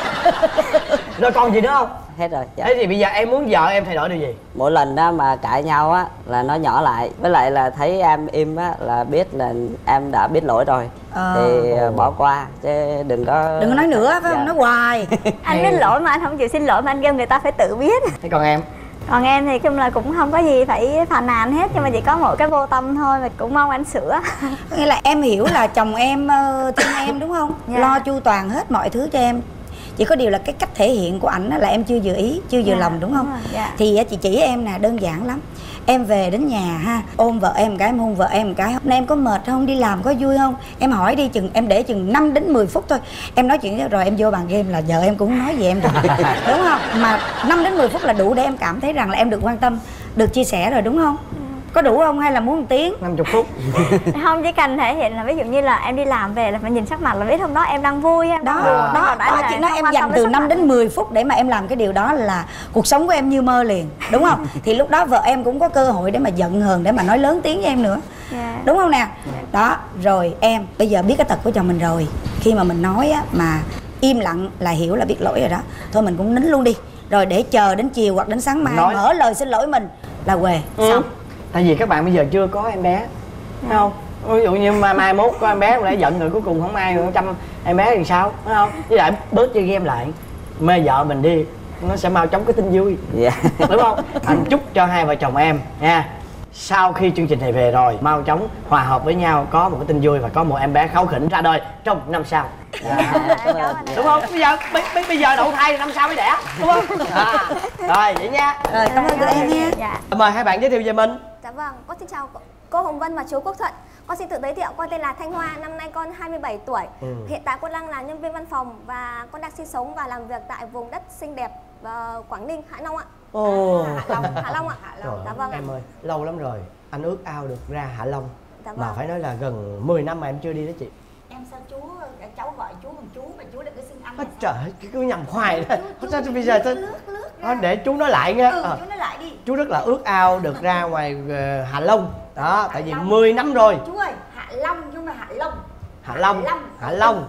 Rồi còn gì nữa không? Hết rồi. Dạ. Thế thì bây giờ em muốn vợ em thay đổi điều gì? Mỗi lần đó mà cãi nhau á là nó nhỏ lại, với lại là thấy em im á là biết là em đã biết lỗi rồi. Ờ. Thì bỏ qua chứ đừng có Đừng có nói nữa phải không? Dạ. Nói hoài. Anh biết lỗi mà anh không chịu xin lỗi mà anh kêu người ta phải tự biết. Thế còn em? Còn em thì chung là cũng không có gì phải phàn nàn hết, nhưng mà chỉ có một cái vô tâm thôi, mà cũng mong anh sửa. Nghĩa là em hiểu là chồng em uh, thương em đúng không? Dạ. Lo chu toàn hết mọi thứ cho em. Chỉ có điều là cái cách thể hiện của ảnh á là em chưa vừa ý, chưa vừa Dạ, lòng đúng không? đúng rồi, dạ. Thì á, chị chỉ em nè, đơn giản lắm. Em về đến nhà ha, ôm vợ em một cái, em hôn vợ em một cái. Hôm nay em có mệt không? Đi làm có vui không? Em hỏi đi, chừng em để chừng năm đến mười phút thôi. Em nói chuyện rồi em vô bàn game là vợ em cũng không nói gì em rồi. Đúng không? Mà năm đến mười phút là đủ để em cảm thấy rằng là em được quan tâm, được chia sẻ rồi đúng không? Có đủ không hay là muốn một tiếng? năm mươi phút. Không, chỉ cần thể hiện là ví dụ như là em đi làm về là phải nhìn sắc mặt là biết hôm đó em đang vui, em Đó, đang buồn. đó, Còn anh đó là chị nói không em quan dành tâm từ sắc năm mặt. đến mười phút để mà em làm cái điều đó là cuộc sống của em như mơ liền, đúng không? Thì lúc đó vợ em cũng có cơ hội để mà giận hờn, để mà nói lớn tiếng với em nữa. Dạ. Đúng không nè? Đó, rồi em bây giờ biết cái tật của chồng mình rồi. Khi mà mình nói á, mà im lặng là hiểu là biết lỗi rồi đó. Thôi mình cũng nín luôn đi. Rồi để chờ đến chiều hoặc đến sáng mai Nói. mở lời xin lỗi mình là què, Ừ. xong. Tại vì các bạn bây giờ chưa có em bé, phải không? Ví dụ như mai, mai mốt có em bé lại giận rồi cuối cùng không ai chăm em bé thì sao, phải không? Với lại bớt chơi game lại, mê vợ mình đi, nó sẽ mau chóng cái tin vui. Dạ. Đúng không? Anh chúc cho hai vợ chồng em nha, sau khi chương trình này về rồi mau chóng hòa hợp với nhau, có một cái tin vui và có một em bé kháu khỉnh ra đời trong năm sau. Dạ, cảm ơn. Đúng không? Bây giờ bây, bây, bây giờ đậu thai thì năm sau mới đẻ, đúng không? À, rồi vậy nha. Rồi cảm ơn tụi em nha. Dạ. Mời hai bạn giới thiệu về mình. Dạ vâng, con xin chào cô, cô Hồng Vân và chú Quốc Thuận. Con xin tự giới thiệu, con tên là Thanh Hoa, năm nay con hai mươi bảy tuổi. Ừ. Hiện tại con đang là nhân viên văn phòng và con đang sinh sống và làm việc tại vùng đất xinh đẹp uh, Quảng Ninh, Hạ Long ạ. Ồ. Hạ Long, Hạ Long ạ. Trời Dạ ơi, vâng. em ơi, lâu lắm rồi anh ước ao được ra Hạ Long. Dạ Mà vâng. phải nói là gần mười năm mà em chưa đi đó chị. Em sao chú, cháu gọi chú bằng chú mà chú đừng có xưng anh. Ôi trời ơi, cứ nhầm hoài đó. Sao bây giờ sao? Thôi để chú nói lại nha. Ừ, Ờ, chú nói lại đi. chú rất là ước ao được ra ngoài ờ, Hạ Long. Đó, tại vì mười năm rồi. Chú ơi, Hạ Long chứ không phải Hạ Long. Hạ Long, Hạ Long.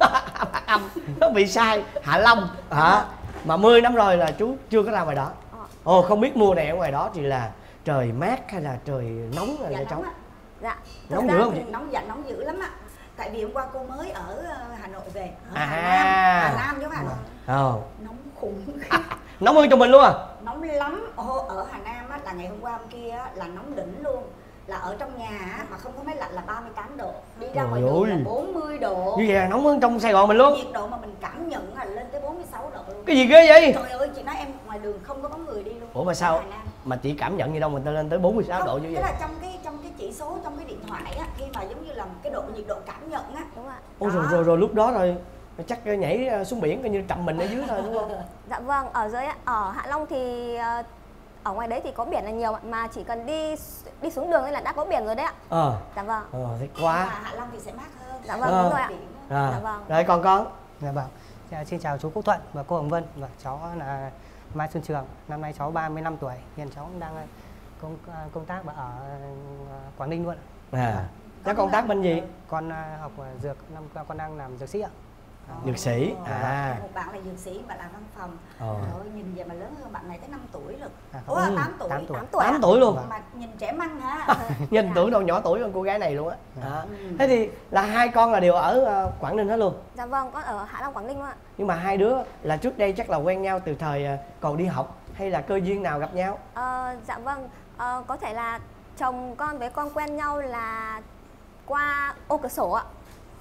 Âm nó bị sai, Hạ Long. Hả? Mà mười năm rồi là chú chưa có ra ngoài đó. Ồ, không biết mùa này ở ngoài đó thì là trời mát hay là trời nóng hay Dạ là nóng cháu? ạ. Dạ. Nóng Thực dữ ra không thì chị? nóng, dạ nóng dữ lắm ạ. Tại vì hôm qua cô mới ở ờ, Hà Nội về, ở À. Hà Nam, Hà Nam chứ không phải Hà Nội. Ờ. Nóng khủng khiếp, Nóng hơn trong mình luôn à? nóng lắm. Ồ, ở Hà Nam á, là ngày hôm qua hôm kia á, là nóng đỉnh luôn. Là ở trong nhà á, mà không có máy lạnh là ba mươi tám độ, đi ra Trời ngoài đường là ơi. bốn mươi độ. Như vậy là nóng hơn trong Sài Gòn mình luôn. Nhiệt độ mà mình cảm nhận là lên tới bốn mươi sáu độ luôn. Cái gì ghê vậy? Trời ơi, chị nói em ngoài đường không có bóng người đi luôn. Ủa mà Ở sao Hà Nam. mà chị cảm nhận gì đâu mình ta lên tới bốn mươi sáu Không, độ như tức vậy? là trong cái trong cái chỉ số trong cái điện thoại á, khi mà giống như là cái độ nhiệt độ cảm nhận á. Đúng ạ. Ôi rồi, rồi rồi lúc đó rồi chắc nhảy xuống biển coi như trầm mình ở dưới thôi đúng không? Dạ vâng, ở dưới ở Hạ Long thì ờ, ở ngoài đấy thì có biển là nhiều ạ, mà chỉ cần đi đi xuống đường nên là đã có biển rồi đấy ạ. Ờ. Dạ vâng. Ờ thích Mà quá. Hạ Long thì sẽ mát hơn. Dạ vâng, Ờ. đúng rồi ạ. À. Dạ vâng. Rồi còn con. Dạ vâng. Dạ, xin chào chú Quốc Thuận và cô Hồng Vân. Và cháu là Mai Xuân Trường. Năm nay cháu ba mươi lăm tuổi. Hiện cháu cũng đang công công tác ở Quảng Ninh luôn. À. Cháu công tác bên gì? Con học dược, năm qua con đang làm dược sĩ ạ. Dược sĩ. À. Một bạn là dược sĩ, bạn làm văn phòng. Ờ. Rồi nhìn về mà lớn hơn bạn này tới năm tuổi rồi. À, Ủa, không. tám tuổi. tám tuổi. tám tuổi. tám ạ. tuổi luôn. Mà nhìn trẻ măng hả? Nhìn tưởng đâu nhỏ tuổi hơn cô gái này luôn á. À. Ừ. Thế thì là hai con là đều ở ờ, Quảng Ninh hết luôn. Dạ vâng, con ở Hạ Long, Quảng Ninh luôn ạ. Nhưng mà hai đứa là trước đây chắc là quen nhau từ thời ờ, còn đi học hay là cơ duyên nào gặp nhau? Ờ, dạ vâng, ờ, có thể là chồng con với con quen nhau là qua ô cửa sổ ạ.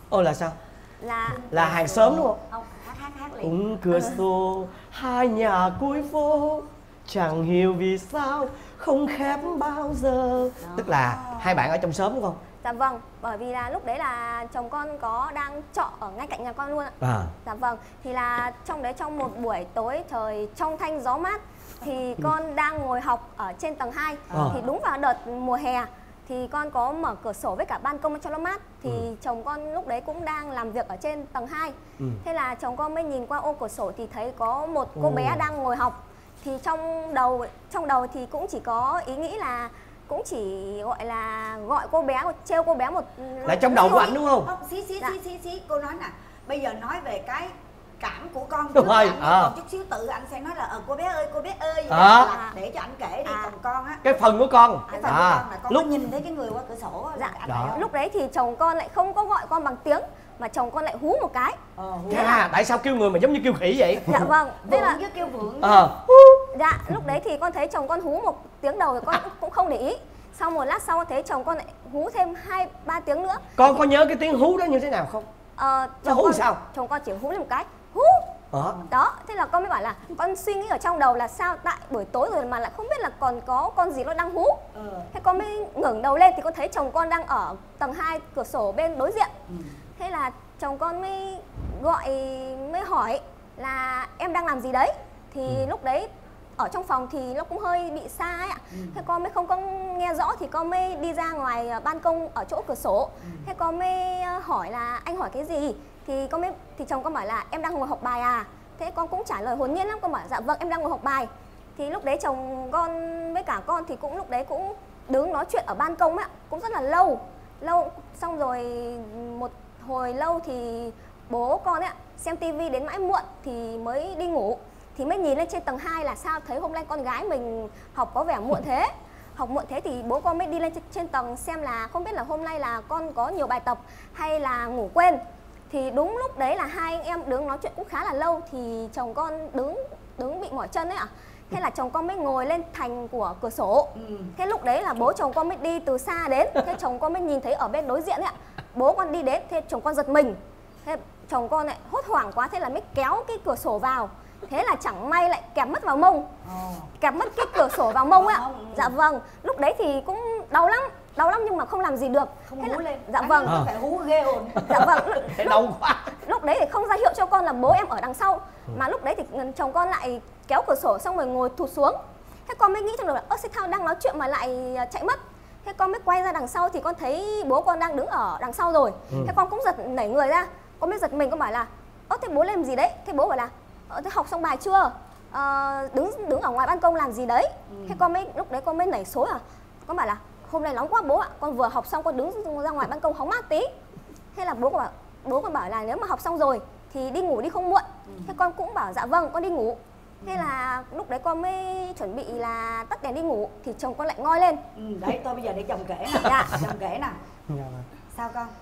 Ồ là sao? Là Là hàng xóm đúng không? Không, hát hát hát liền. Cũng cửa sổ hai nhà cuối phố, chẳng hiểu vì sao không khép bao giờ. Đó. Tức là hai bạn ở trong xóm đúng không? Dạ vâng, bởi vì là lúc đấy là chồng con có đang trọ ở ngay cạnh nhà con luôn ạ. À. Dạ vâng, thì là trong đấy trong một buổi tối trời trong thanh gió mát thì con đang ngồi học ở trên tầng hai. À. Thì đúng vào đợt mùa hè thì con có mở cửa sổ với cả ban công cho nó mát. Thì ừ. chồng con lúc đấy cũng đang làm việc ở trên tầng hai. Ừ. Thế là chồng con mới nhìn qua ô cửa sổ thì thấy có một cô ừ. bé đang ngồi học. Thì trong đầu trong đầu thì cũng chỉ có ý nghĩ là cũng chỉ gọi là gọi cô bé một trêu cô bé một là trong đầu của anh đúng không? Không, xí xí dạ. xí xí xí cô nói nè, bây giờ nói về cái cảm của con đúng rồi. À. Còn chút xíu tự anh sẽ nói là ờ cô bé ơi cô bé ơi à. là để cho anh kể đi. À. Còn con á, cái phần của con cái phần à. của con là con lúc nhìn thấy cái người qua cửa sổ á, dạ. anh đó. Lúc đấy thì chồng con lại không có gọi con bằng tiếng mà chồng con lại hú một cái. Ờ, à, tại sao kêu người mà giống như kêu khỉ vậy? Dạ vâng, thế là kêu vượng. À. Dạ, lúc đấy thì con thấy chồng con hú một tiếng đầu thì con cũng không để ý. Sau một lát sau thấy chồng con lại hú thêm hai ba tiếng nữa. Con có nhớ cái tiếng hú đó như thế nào không? Ờ, chồng hú con, sao? Chồng con chỉ hú lên một cái, hú. Ờ. Đó, thế là con mới bảo là con suy nghĩ ở trong đầu là sao tại buổi tối rồi mà lại không biết là còn có con gì nó đang hú. Ừ. Thế con mới ngẩng đầu lên thì con thấy chồng con đang ở tầng hai cửa sổ bên đối diện. Ừ. Thế là chồng con mới gọi mới hỏi là em đang làm gì đấy. Thì ừ. lúc đấy ở trong phòng thì nó cũng hơi bị xa ấy ạ. Ừ. Thế con mới không có nghe rõ thì con mới đi ra ngoài ban công ở chỗ cửa sổ. Ừ. Thế con mới hỏi là anh hỏi cái gì? Thì con mới thì chồng con bảo là em đang ngồi học bài à? Thế con cũng trả lời hồn nhiên lắm, con bảo dạ vâng em đang ngồi học bài. Thì lúc đấy chồng con với cả con thì cũng lúc đấy cũng đứng nói chuyện ở ban công ấy ạ, cũng rất là lâu. Lâu xong rồi một hồi lâu thì bố con ấy ạ xem tivi đến mãi muộn thì mới đi ngủ. Thì mới nhìn lên trên tầng hai là sao thấy hôm nay con gái mình học có vẻ muộn thế. Học muộn thế thì bố con mới đi lên trên tầng xem là không biết là hôm nay là con có nhiều bài tập hay là ngủ quên. Thì đúng lúc đấy là hai anh em đứng nói chuyện cũng khá là lâu thì chồng con đứng đứng bị mỏi chân ấy ạ. Thế là chồng con mới ngồi lên thành của cửa sổ. Ừ. Thế lúc đấy là bố chồng con mới đi từ xa đến. Thế chồng con mới nhìn thấy ở bên đối diện ấy ạ. Bố con đi đến, thế chồng con giật mình. Thế chồng con lại hốt hoảng quá, thế là mới kéo cái cửa sổ vào. Thế là chẳng may lại kẹp mất vào mông. Oh. Kẹp mất cái cửa sổ vào mông ạ. Dạ vâng, lúc đấy thì cũng đau lắm. Đau lắm nhưng mà không làm gì được. Không hú lên. Dạ vâng. À. Phải hú ghê hồn. Dạ vâng. Lúc, đau quá. Lúc đấy thì không ra hiệu cho con là bố em ở đằng sau. Ừ. Mà lúc đấy thì chồng con lại kéo cửa sổ xong rồi ngồi thụt xuống. Thế con mới nghĩ trong đầu là ơ sao thao đang nói chuyện mà lại chạy mất. Thế con mới quay ra đằng sau thì con thấy bố con đang đứng ở đằng sau rồi. Ừ. Thế con cũng giật nảy người ra. Con mới giật mình, con bảo là ơ thế bố làm gì đấy? Thế bố bảo là ờ, thế học xong bài chưa? Ờ, đứng đứng ở ngoài ban công làm gì đấy? Ừ. Thế con mới lúc đấy con mới nảy số à. Con bảo là hôm nay nóng quá bố ạ, con vừa học xong con đứng ra ngoài ban công hóng mát tí. Thế là bố con bảo, bố con bảo là nếu mà học xong rồi thì đi ngủ đi không muộn. Ừ. Thế con cũng bảo dạ vâng con đi ngủ. Thế là lúc đấy con mới chuẩn bị là tắt đèn đi ngủ thì chồng con lại ngoi lên. Ừ, đấy tôi bây giờ để chồng kể nè. Dạ. Chồng kể nè. Dạ. Sao con?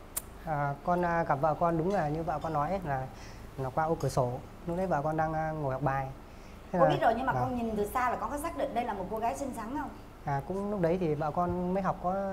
À, con gặp vợ con đúng là như vợ con nói ấy, là là qua ô cửa sổ. Lúc đấy vợ con đang ngồi học bài. Thế con là, biết rồi nhưng mà à. con nhìn từ xa là con có xác định đây là một cô gái xinh xắn không? À, cũng lúc đấy thì vợ con mới học có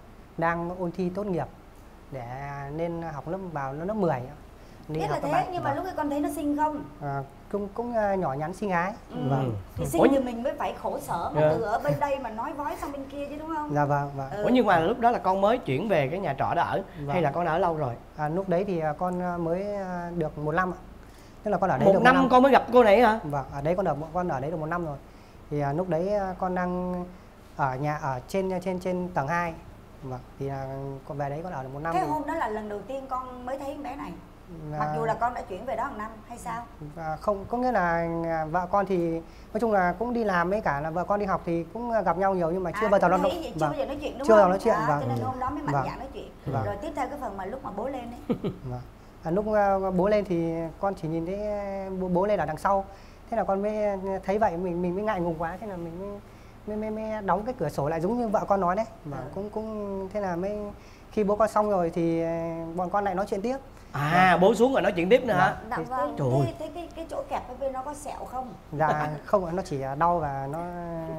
đang ôn thi tốt nghiệp để nên học lớp vào lớp mười. Đi biết là thế bạn. Nhưng mà vâng. lúc ấy con thấy nó xinh không? À, cũng cũng nhỏ nhắn xinh ái. Ừ. Vâng. Thì xinh như mình mới phải khổ sở mà yeah. từ ở bên đây mà nói vói sang bên kia chứ đúng không? Dạ vâng. vâng. Ừ. Ủa nhưng mà lúc đó là con mới chuyển về cái nhà trọ đó ở vâng. hay là con đã ở lâu rồi? À, lúc đấy thì con mới được một năm. Tức là con ở đấy một được năm, một năm con mới gặp cô này hả? Vâng, ở đấy con ở con ở đấy được một năm rồi. Thì à, lúc đấy con đang ở nhà ở trên trên trên tầng hai. Vâng, thì à, con về đấy con ở được một năm. Cái thì... hôm đó là lần đầu tiên con mới thấy con bé này. À... Mặc dù là con đã chuyển về đó một năm hay sao? À, không, có nghĩa là vợ con thì nói chung là cũng đi làm với cả là vợ con đi học thì cũng gặp nhau nhiều nhưng mà chưa à, bao giờ nó vâng. Chưa bao giờ nói chuyện đúng chưa không? Chưa nói chuyện. À, vâng. Cho nên hôm đó mới mạnh vâng. dạn nói chuyện. Vâng. Rồi tiếp theo cái phần mà lúc mà bố lên ấy. Vâng. À, lúc uh, bố lên thì con chỉ nhìn thấy bố, bố lên ở đằng sau. Thế là con mới thấy vậy mình mình mới ngại ngùng quá, thế là mình mới mới, mới, mới đóng cái cửa sổ lại giống như vợ con nói đấy. Và ừ. cũng cũng thế là mới khi bố con xong rồi thì bọn con lại nói chuyện tiếp. À vâng. Bố xuống rồi nói chuyện tiếp nữa hả? Dạ vâng. Thế, thế cái cái chỗ kẹp ở bên nó có sẹo không? Dạ không, nó chỉ đau và nó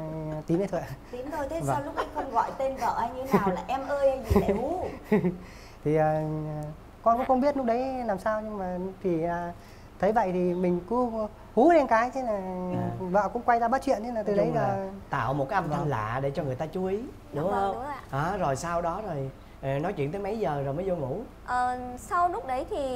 tím đấy thôi. Tím thôi, thế vâng. sao lúc ấy không gọi tên vợ hay như nào là em ơi hay gì lại hú? Thì uh, con cũng không biết lúc đấy làm sao, nhưng mà thì à, thấy vậy thì mình cứ hú lên cái, thế là à. vợ cũng quay ra bắt chuyện, thế là từ đấy là... là tạo một cái âm thanh lạ để cho người ta chú ý, đúng vâng, không? Đúng rồi, à, rồi sau đó rồi nói chuyện tới mấy giờ rồi mới vô ngủ? Ờ, sau lúc đấy thì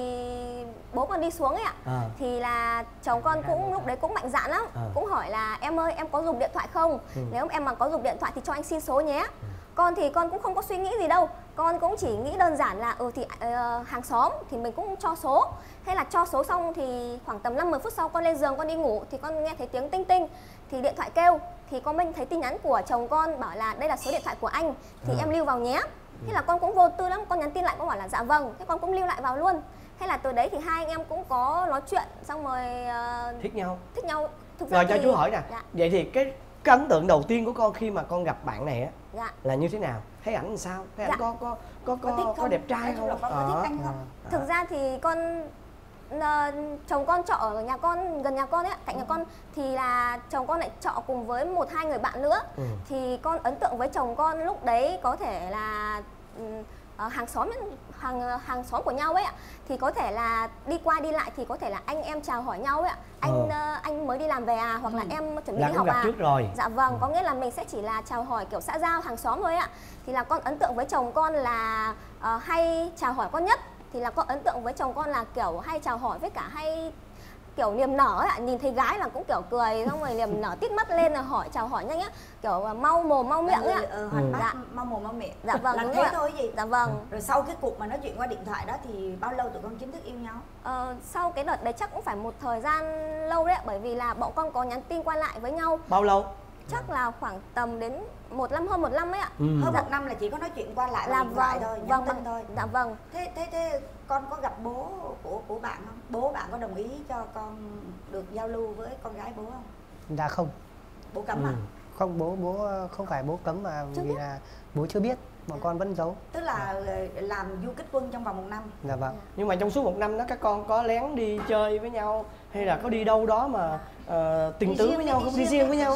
bố con đi xuống ấy ạ, à. thì là chồng con cũng lúc đấy cũng mạnh dạn lắm, à. cũng hỏi là em ơi em có dùng điện thoại không? Ừ. Nếu em mà có dùng điện thoại thì cho anh xin số nhé. Ừ. Con thì con cũng không có suy nghĩ gì đâu, con cũng chỉ nghĩ đơn giản là ừ thì uh, hàng xóm thì mình cũng cho số. Thế là cho số xong thì khoảng tầm năm mười phút sau con lên giường con đi ngủ thì con nghe thấy tiếng tinh tinh, thì điện thoại kêu, thì con mình thấy tin nhắn của chồng con bảo là đây là số điện thoại của anh thì à. em lưu vào nhé. Thế là con cũng vô tư lắm, con nhắn tin lại, con bảo là dạ vâng, thế con cũng lưu lại vào luôn. Thế là từ đấy thì hai anh em cũng có nói chuyện, xong rồi uh, thích nhau thích nhau thực ra rồi thì... cho chú hỏi nè, dạ. vậy thì cái, cái ấn tượng đầu tiên của con khi mà con gặp bạn này á, dạ. là như thế nào? Thấy ảnh làm sao? Thấy dạ. ảnh có có có có, có, có đẹp trai không? Con có thích anh không? À. Thực ra thì con uh, chồng con trọ ở nhà con, gần nhà con ấy, cạnh nhà con, thì là chồng con lại trọ cùng với một hai người bạn nữa. Ừ. Thì con ấn tượng với chồng con lúc đấy có thể là uh, hàng xóm hàng hàng xóm của nhau ấy ạ, thì có thể là đi qua đi lại thì có thể là anh em chào hỏi nhau ấy ạ. Anh ừ. uh, anh mới đi làm về à, hoặc ừ. là em chuẩn bị là đi học gặp à. Trước rồi. Dạ vâng, ừ. có nghĩa là mình sẽ chỉ là chào hỏi kiểu xã giao hàng xóm thôi ạ. Thì là con ấn tượng với chồng con là uh, hay chào hỏi con nhất. Thì là con ấn tượng với chồng con là kiểu hay chào hỏi với cả hay kiểu niềm nở ấy ạ, nhìn thấy gái là cũng kiểu cười, xong rồi niềm nở tít mắt lên là hỏi chào hỏi nhanh á, kiểu mau mồm mau miệng ấy ạ. Ừ, hoạt bát, dạ. mau mồm mau miệng. Dạ vâng, là đúng thế rồi. thôi gì. Dạ vâng. Rồi sau cái cuộc mà nói chuyện qua điện thoại đó thì bao lâu tụi con chính thức yêu nhau? Ờ, sau cái đợt đấy chắc cũng phải một thời gian lâu đấy, bởi vì là bọn con có nhắn tin qua lại với nhau. Bao lâu? Chắc là khoảng tầm đến một năm, hơn một năm ấy ạ. Ừ. Hơn dạ. một năm là chỉ có nói chuyện qua lại là điện thoại vâng, thôi, nhắn vâng, tin vâng, thôi. Dạ vâng. Thế thế thế con có gặp bố của của bạn không? Bố bạn có đồng ý cho con được giao lưu với con gái bố không? Dạ không. Bố cấm ừ. à? Không, bố bố không phải bố cấm mà chưa vì biết. Là bố chưa biết mà con vẫn giấu. Tức là làm du kích quân trong vòng một năm. Dạ vâng. Nhưng mà trong suốt một năm đó các con có lén đi chơi với nhau hay là có đi đâu đó mà uh, tình tứ với nhau, không đi riêng với nhau?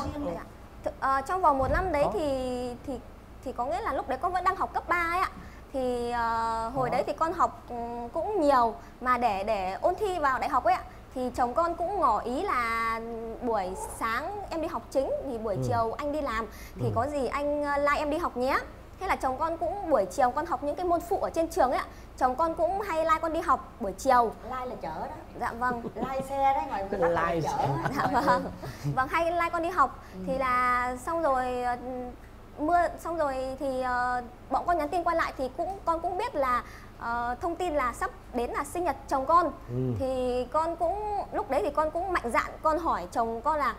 Uh, trong vòng một năm đấy có. thì thì thì có nghĩa là lúc đấy con vẫn đang học cấp ba ấy ạ. Thì uh, hồi có. đấy thì con học um, cũng nhiều, mà để để ôn thi vào đại học ấy ạ, thì chồng con cũng ngỏ ý là buổi sáng em đi học chính thì buổi ừ. chiều anh đi làm, thì ừ. có gì anh uh, like em đi học nhé. Thế là chồng con cũng buổi chiều con học những cái môn phụ ở trên trường ấy ạ, chồng con cũng hay like con đi học buổi chiều. Like là chở đó. Dạ vâng. Like xe đấy, ngoài người Bắc like chở. Dạ vâng. Vâng, hay like con đi học. Ừ. Thì là xong rồi mưa xong rồi thì uh, bọn con nhắn tin qua lại thì cũng con cũng biết là uh, thông tin là sắp đến là sinh nhật chồng con. Ừ. Thì con cũng lúc đấy thì con cũng mạnh dạn con hỏi chồng con là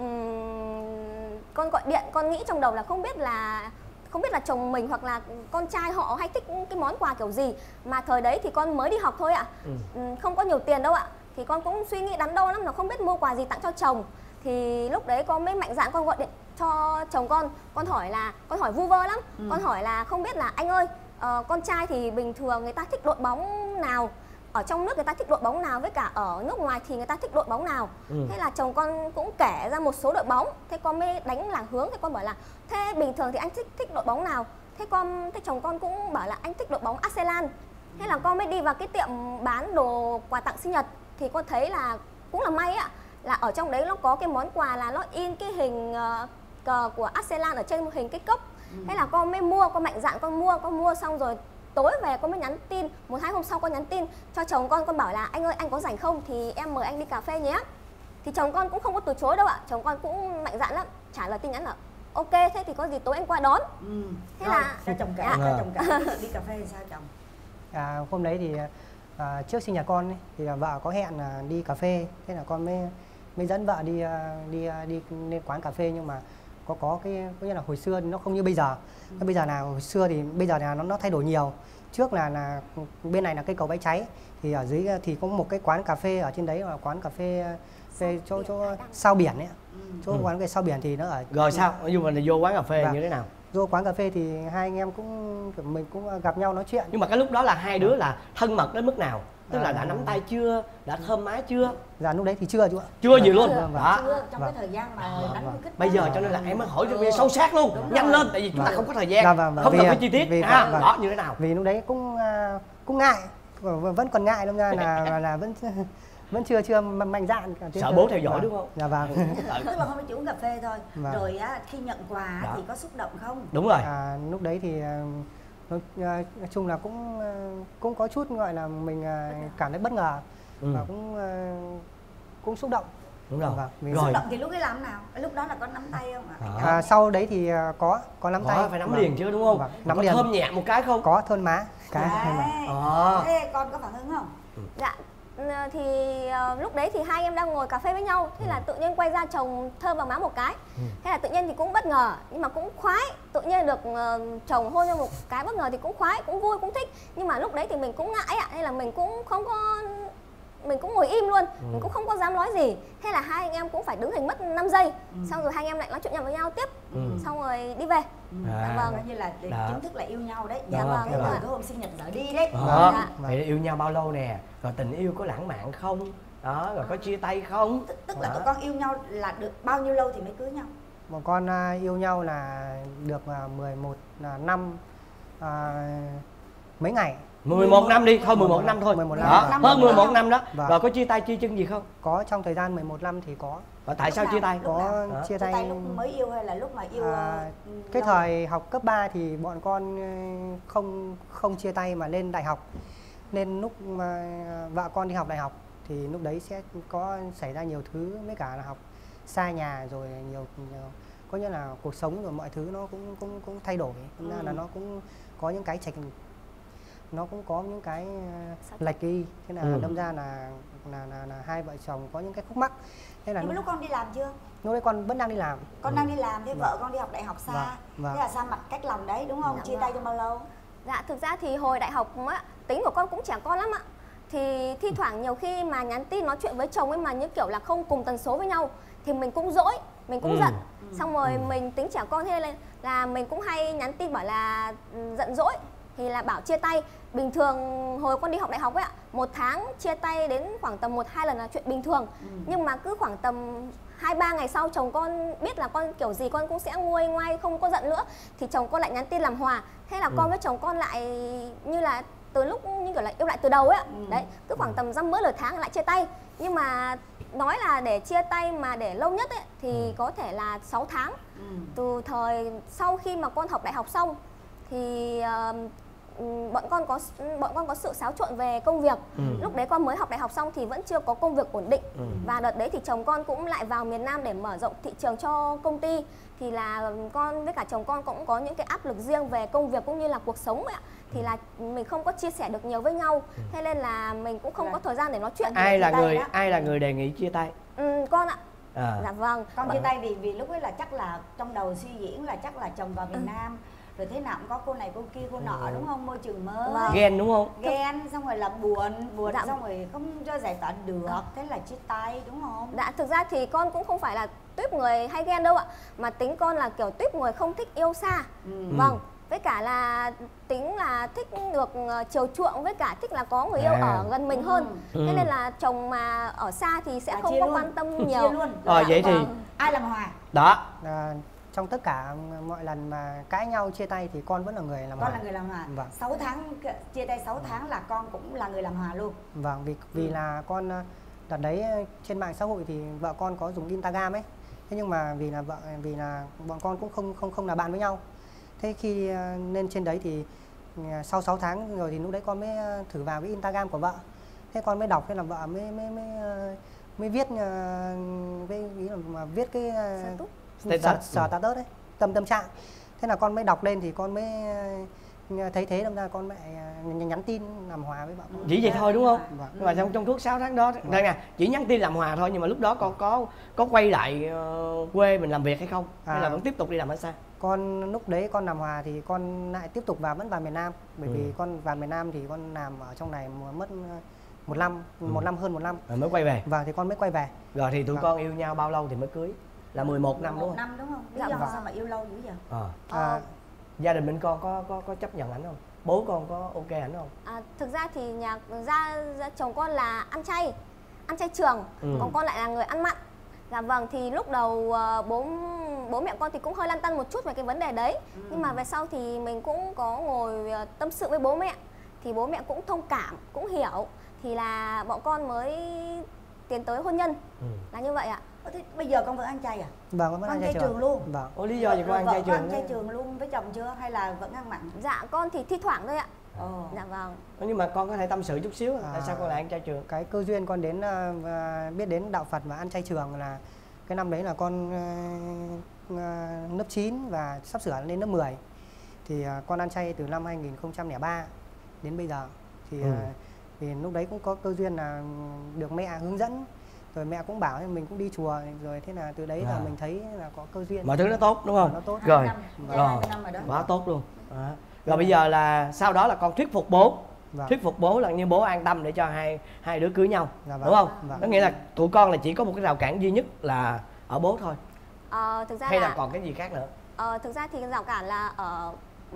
um, con gọi điện, con nghĩ trong đầu là không biết là không biết là chồng mình hoặc là con trai họ hay thích cái món quà kiểu gì, mà thời đấy thì con mới đi học thôi ạ. Ừ. Không có nhiều tiền đâu ạ, thì con cũng suy nghĩ đắn đo lắm là không biết mua quà gì tặng cho chồng. Thì lúc đấy con mới mạnh dạn con gọi điện cho chồng con, con hỏi là con hỏi vu vơ lắm. Ừ. Con hỏi là không biết là anh ơi, uh, con trai thì bình thường người ta thích đội bóng nào, ở trong nước người ta thích đội bóng nào, với cả ở nước ngoài thì người ta thích đội bóng nào. Ừ. Thế là chồng con cũng kể ra một số đội bóng, thế con mới đánh lạc hướng, thì con bảo là thế bình thường thì anh thích thích đội bóng nào? Thế con thế chồng con cũng bảo là anh thích đội bóng Arsenal. Thế là con mới đi vào cái tiệm bán đồ quà tặng sinh nhật, thì con thấy là cũng là may ạ, là ở trong đấy nó có cái món quà là nó in cái hình uh, cờ của Arsenal ở trên một hình cái cốc. Ừ. Thế là con mới mua, con mạnh dạn con mua, con mua xong rồi tối về con mới nhắn tin, một hai hôm sau con nhắn tin cho chồng con, con bảo là anh ơi anh có rảnh không thì em mời anh đi cà phê nhé. Thì chồng con cũng không có từ chối đâu ạ, chồng con cũng mạnh dạn lắm, trả lời tin nhắn là ok, thế thì có gì tối anh qua đón. Ừ. Thế rồi, là cho chồng cả, à. cho chồng cả đi cà phê sao chồng? À, hôm đấy thì à, trước sinh nhật con ấy, thì vợ có hẹn là đi cà phê, thế là con mới mới dẫn vợ đi đi đi lên quán cà phê, nhưng mà có có cái có nghĩa là hồi xưa thì nó không như bây giờ. Ừ. Bây giờ là hồi xưa thì bây giờ là nó nó thay đổi nhiều. Trước là là bên này là cây cầu Bãi Cháy, thì ở dưới thì có một cái quán cà phê ở trên đấy là quán cà phê, phê chỗ chỗ sau biển ấy. Ừ. Chỗ ừ. quán cái sau biển thì nó ở. Rồi sao? Ví dụ mình là vô quán cà phê và, như thế nào? Vô quán cà phê thì hai anh em cũng mình cũng gặp nhau nói chuyện. Nhưng mà cái lúc đó là hai đứa là thân mật đến mức nào? Tức là đã nắm tay chưa, đã thơm má chưa? Dạ lúc đấy thì chưa chú ạ. Chưa gì luôn. Vâng, đó. Chưa, trong cái thời gian mà đánh vâng. kích. Bây giờ cho nên là em mới hỏi cho sâu sát luôn, đúng nhanh rồi. lên, tại vì chúng ta không có thời gian, dạ, vâng, vâng. không vì, cần phải chi tiết. Vì, à, vâng, đó như thế nào? Vì lúc đấy cũng cũng ngại, vẫn còn ngại đâm ra là là, là vẫn vẫn chưa chưa mạnh dạn. Sợ bố theo dõi đúng không? Dạ vâng. Tức là hôm nay chỉ uống cà phê thôi. Vâng. Rồi á, khi nhận quà Đó. thì có xúc động không? Đúng rồi. À, lúc đấy thì nói, nói chung là cũng cũng có chút gọi là mình cảm thấy bất ngờ ừ. và cũng cũng xúc động. Đúng rồi. Vâng, Xúc rồi. động thì lúc ấy làm nào? Lúc đó là có nắm tay không ạ? À. À, sau đấy thì có có nắm Có, tay. phải nắm vâng. liền chứ đúng không? Vâng. Nắm Nắm liền. liền. Thơm nhẹ một cái không? Có thơm má. Cái thơm má. À. Thế con có phản ứng không? Dạ thì uh, lúc đấy thì hai anh em đang ngồi cà phê với nhau, thế là tự nhiên quay ra chồng thơm vào má một cái. ừ. Thế là tự nhiên thì cũng bất ngờ nhưng mà cũng khoái, tự nhiên được uh, chồng hôn cho một cái bất ngờ thì cũng khoái, cũng vui, cũng thích. Nhưng mà lúc đấy thì mình cũng ngại ạ, nên là mình cũng không có, mình cũng ngồi im luôn, ừ. mình cũng không có dám nói gì. Thế là hai anh em cũng phải đứng hình mất năm giây, ừ. xong rồi hai anh em lại nói chuyện nhau với nhau tiếp, ừ. xong rồi đi về. À, dạ vâng. coi như là để Đó. chính thức là yêu nhau đấy. Dạ vâng. Thế rồi cái hôm sinh nhật rời đi đấy. Đó. Dạ. Vậy yêu nhau bao lâu nè? Rồi tình yêu có lãng mạn không? Đó, rồi có chia tay không? Tức, tức là Đó. tụi con yêu nhau là được bao nhiêu lâu thì mới cưới nhau? Bọn con uh, yêu nhau là được uh, mười một năm uh, mấy ngày. mười một năm đi, thôi mười một năm thôi. mười một năm. Đó, năm hơn rồi. mười một năm đó. Vâng. Rồi có chia tay chia chân gì không? Có trong thời gian mười một năm thì có. Và tại sao Lúc chia nào? tay? Lúc nào? Có Đó. chia Chia tay tay lúc mới yêu hay là lúc mà yêu? à, uh, cái lâu? thời học cấp ba thì bọn con uh, không không chia tay mà lên đại học. Nên lúc mà vợ con đi học đại học thì lúc đấy sẽ có xảy ra nhiều thứ, với cả là học xa nhà rồi nhiều, nhiều có nghĩa là cuộc sống rồi mọi thứ nó cũng cũng cũng thay đổi, nên ừ. là nó cũng có những cái chệch, nó cũng có những cái uh, lệch đi, thế là ừ. đâm ra là là, là là hai vợ chồng có những cái khúc mắc. Thế là Nhưng mà lúc con đi làm chưa? lúc đấy con vẫn đang đi làm. Con ừ. đang đi làm, thế Vâng. vợ con đi học đại học xa. Vâng. Vâng. Thế là xa mặt cách lòng đấy đúng không? Dạ Chia vâng. tay trong bao lâu? Dạ thực ra thì hồi đại học á, tính của con cũng trẻ con lắm ạ. Thì thi thoảng nhiều khi mà nhắn tin nói chuyện với chồng ấy mà như kiểu là không cùng tần số với nhau thì mình cũng dỗi, mình cũng ừ. giận. Xong rồi ừ. mình tính trẻ con thế nên là mình cũng hay nhắn tin bảo là giận dỗi thì là bảo chia tay. Bình thường hồi con đi học đại học ấy ạ, một tháng chia tay đến khoảng tầm một hai lần là chuyện bình thường. ừ. Nhưng mà cứ khoảng tầm hai ba ngày sau chồng con biết là con kiểu gì con cũng sẽ nguôi ngoai không có giận nữa thì chồng con lại nhắn tin làm hòa. Thế là ừ. con với chồng con lại như là từ lúc như kiểu là yêu lại từ đầu ấy ạ. ừ. Đấy, cứ khoảng tầm dăm bữa nửa tháng lại chia tay. Nhưng mà nói là để chia tay mà để lâu nhất ấy thì ừ. có thể là sáu tháng. ừ. Từ thời sau khi mà con học đại học xong thì uh, bọn con có bọn con có sự xáo trộn về công việc. ừ. Lúc đấy con mới học đại học xong thì vẫn chưa có công việc ổn định. ừ. Và đợt đấy thì chồng con cũng lại vào miền Nam để mở rộng thị trường cho công ty. Thì là con với cả chồng con cũng có những cái áp lực riêng về công việc cũng như là cuộc sống ấy ạ. Thì là mình không có chia sẻ được nhiều với nhau. ừ. Thế nên là mình cũng không có thời gian để nói chuyện. Ai là người đó. ai là người đề nghị chia tay? ừ, Con ạ. À. Dạ vâng. Con chia tay vì vì lúc ấy là chắc là trong đầu suy diễn là chắc là chồng vào miền ừ. Nam rồi thế nào cũng có cô này cô kia cô nọ, ừ. đúng không? Môi trường mới. Vâng. Ghen đúng không? Ghen xong rồi là buồn buồn Dạ. xong rồi không cho giải tỏa được. à. Thế là chia tay đúng không? Dạ thực ra thì con cũng không phải là tuýp người hay ghen đâu ạ, mà tính con là kiểu tuýp người không thích yêu xa. ừ. Vâng. Với cả là tính là thích được chiều chuộng, với cả thích là có người yêu à. ở gần mình hơn. ừ. Thế nên là chồng mà ở xa thì sẽ À, không chia có luôn. quan tâm Chia nhiều. luôn. Rồi vậy thì Vâng. Ai làm hòa? đó. À, trong tất cả mọi lần mà cãi nhau chia tay thì con vẫn là người làm Con hòa. là người làm hòa. Vâng. sáu tháng chia tay sáu tháng là con cũng là người làm hòa luôn. Vâng, vì vì ừ. là con đợt đấy trên mạng xã hội thì vợ con có dùng Instagram ấy. Thế nhưng mà vì là vợ vì là bọn con cũng không không không là bạn với nhau. Thế khi lên trên đấy thì sau sáu tháng rồi thì lúc đấy con mới thử vào cái Instagram của vợ. Thế con mới đọc, thế là vợ mới mới mới mới viết với ý là mà viết cái status status đấy, tâm tâm trạng. Thế là con mới đọc lên thì con mới thấy thế, đâm ra con mẹ nhắn tin làm hòa với vợ con. Chỉ vậy thôi đúng không? Vâng. Nhưng mà trong trong suốt sáu tháng đó đây nè, chỉ nhắn tin làm hòa thôi, nhưng mà lúc đó con có có quay lại uh, quê mình làm việc hay không? À. Hay là vẫn tiếp tục đi làm ở xa? Con lúc đấy con làm hòa thì con lại tiếp tục vào vẫn vào miền Nam, bởi ừ. vì con vào miền Nam thì con làm ở trong này mất một năm, ừ. một năm hơn một năm rồi mới quay về. Vâng, thì con mới quay về. Rồi thì tụi vâng. con yêu nhau bao lâu thì mới cưới? Là mười một năm đúng không? năm đúng không? Lý dạ, do vâng. sao mà yêu lâu dữ vậy? À. À, gia đình bên con có có có chấp nhận ảnh không? Bố con có ok ảnh không? À, thực ra thì nhà gia, gia chồng con là ăn chay, ăn chay trường, ừ. còn con lại là người ăn mặn. Dạ vâng, thì lúc đầu uh, bố bố mẹ con thì cũng hơi lăn tăn một chút về cái vấn đề đấy. ừ. Nhưng mà về sau thì mình cũng có ngồi uh, tâm sự với bố mẹ. thì bố mẹ cũng thông cảm, cũng hiểu, thì là bọn con mới tiến tới hôn nhân. Ừ. Là như vậy ạ. Thế bây giờ con vẫn ăn chay à? Vâng, con vẫn ăn ăn chay chay trường. trường luôn. Vâng. Ủa lý do gì con ăn chay trường? Ăn chay trường luôn với chồng chưa hay là vẫn ăn mặn? Dạ con thì thi thoảng thôi ạ. Ồ. Dạ vâng. Nhưng mà con có thể tâm sự chút xíu, À, tại sao con lại ăn chay trường? Cái cơ duyên con đến uh, biết đến đạo Phật và ăn chay trường là cái năm đấy là con uh, uh, lớp chín và sắp sửa lên lớp mười. Thì uh, con ăn chay từ năm hai nghìn không trăm lẻ ba đến bây giờ. Thì uh, ừ. thì lúc đấy cũng có cơ duyên là được mẹ hướng dẫn, rồi mẹ cũng bảo mình cũng đi chùa, rồi thế là từ đấy à. là mình thấy là có cơ duyên. Mọi thứ nó tốt đúng không? Nó tốt. Rồi. Rồi. Quá tốt luôn. À. Rồi bây giờ là sau đó là con thuyết phục bố. Vâng. Thuyết phục bố là như bố an tâm để cho hai hai đứa cưới nhau. Dạ, vâng. Đúng không? Vâng. Có nghĩa là tụi con là chỉ có một cái rào cản duy nhất là ở bố thôi. Ờ, thực ra hay là, là còn cái gì khác nữa? Ờ, thực ra thì cái rào cản là ở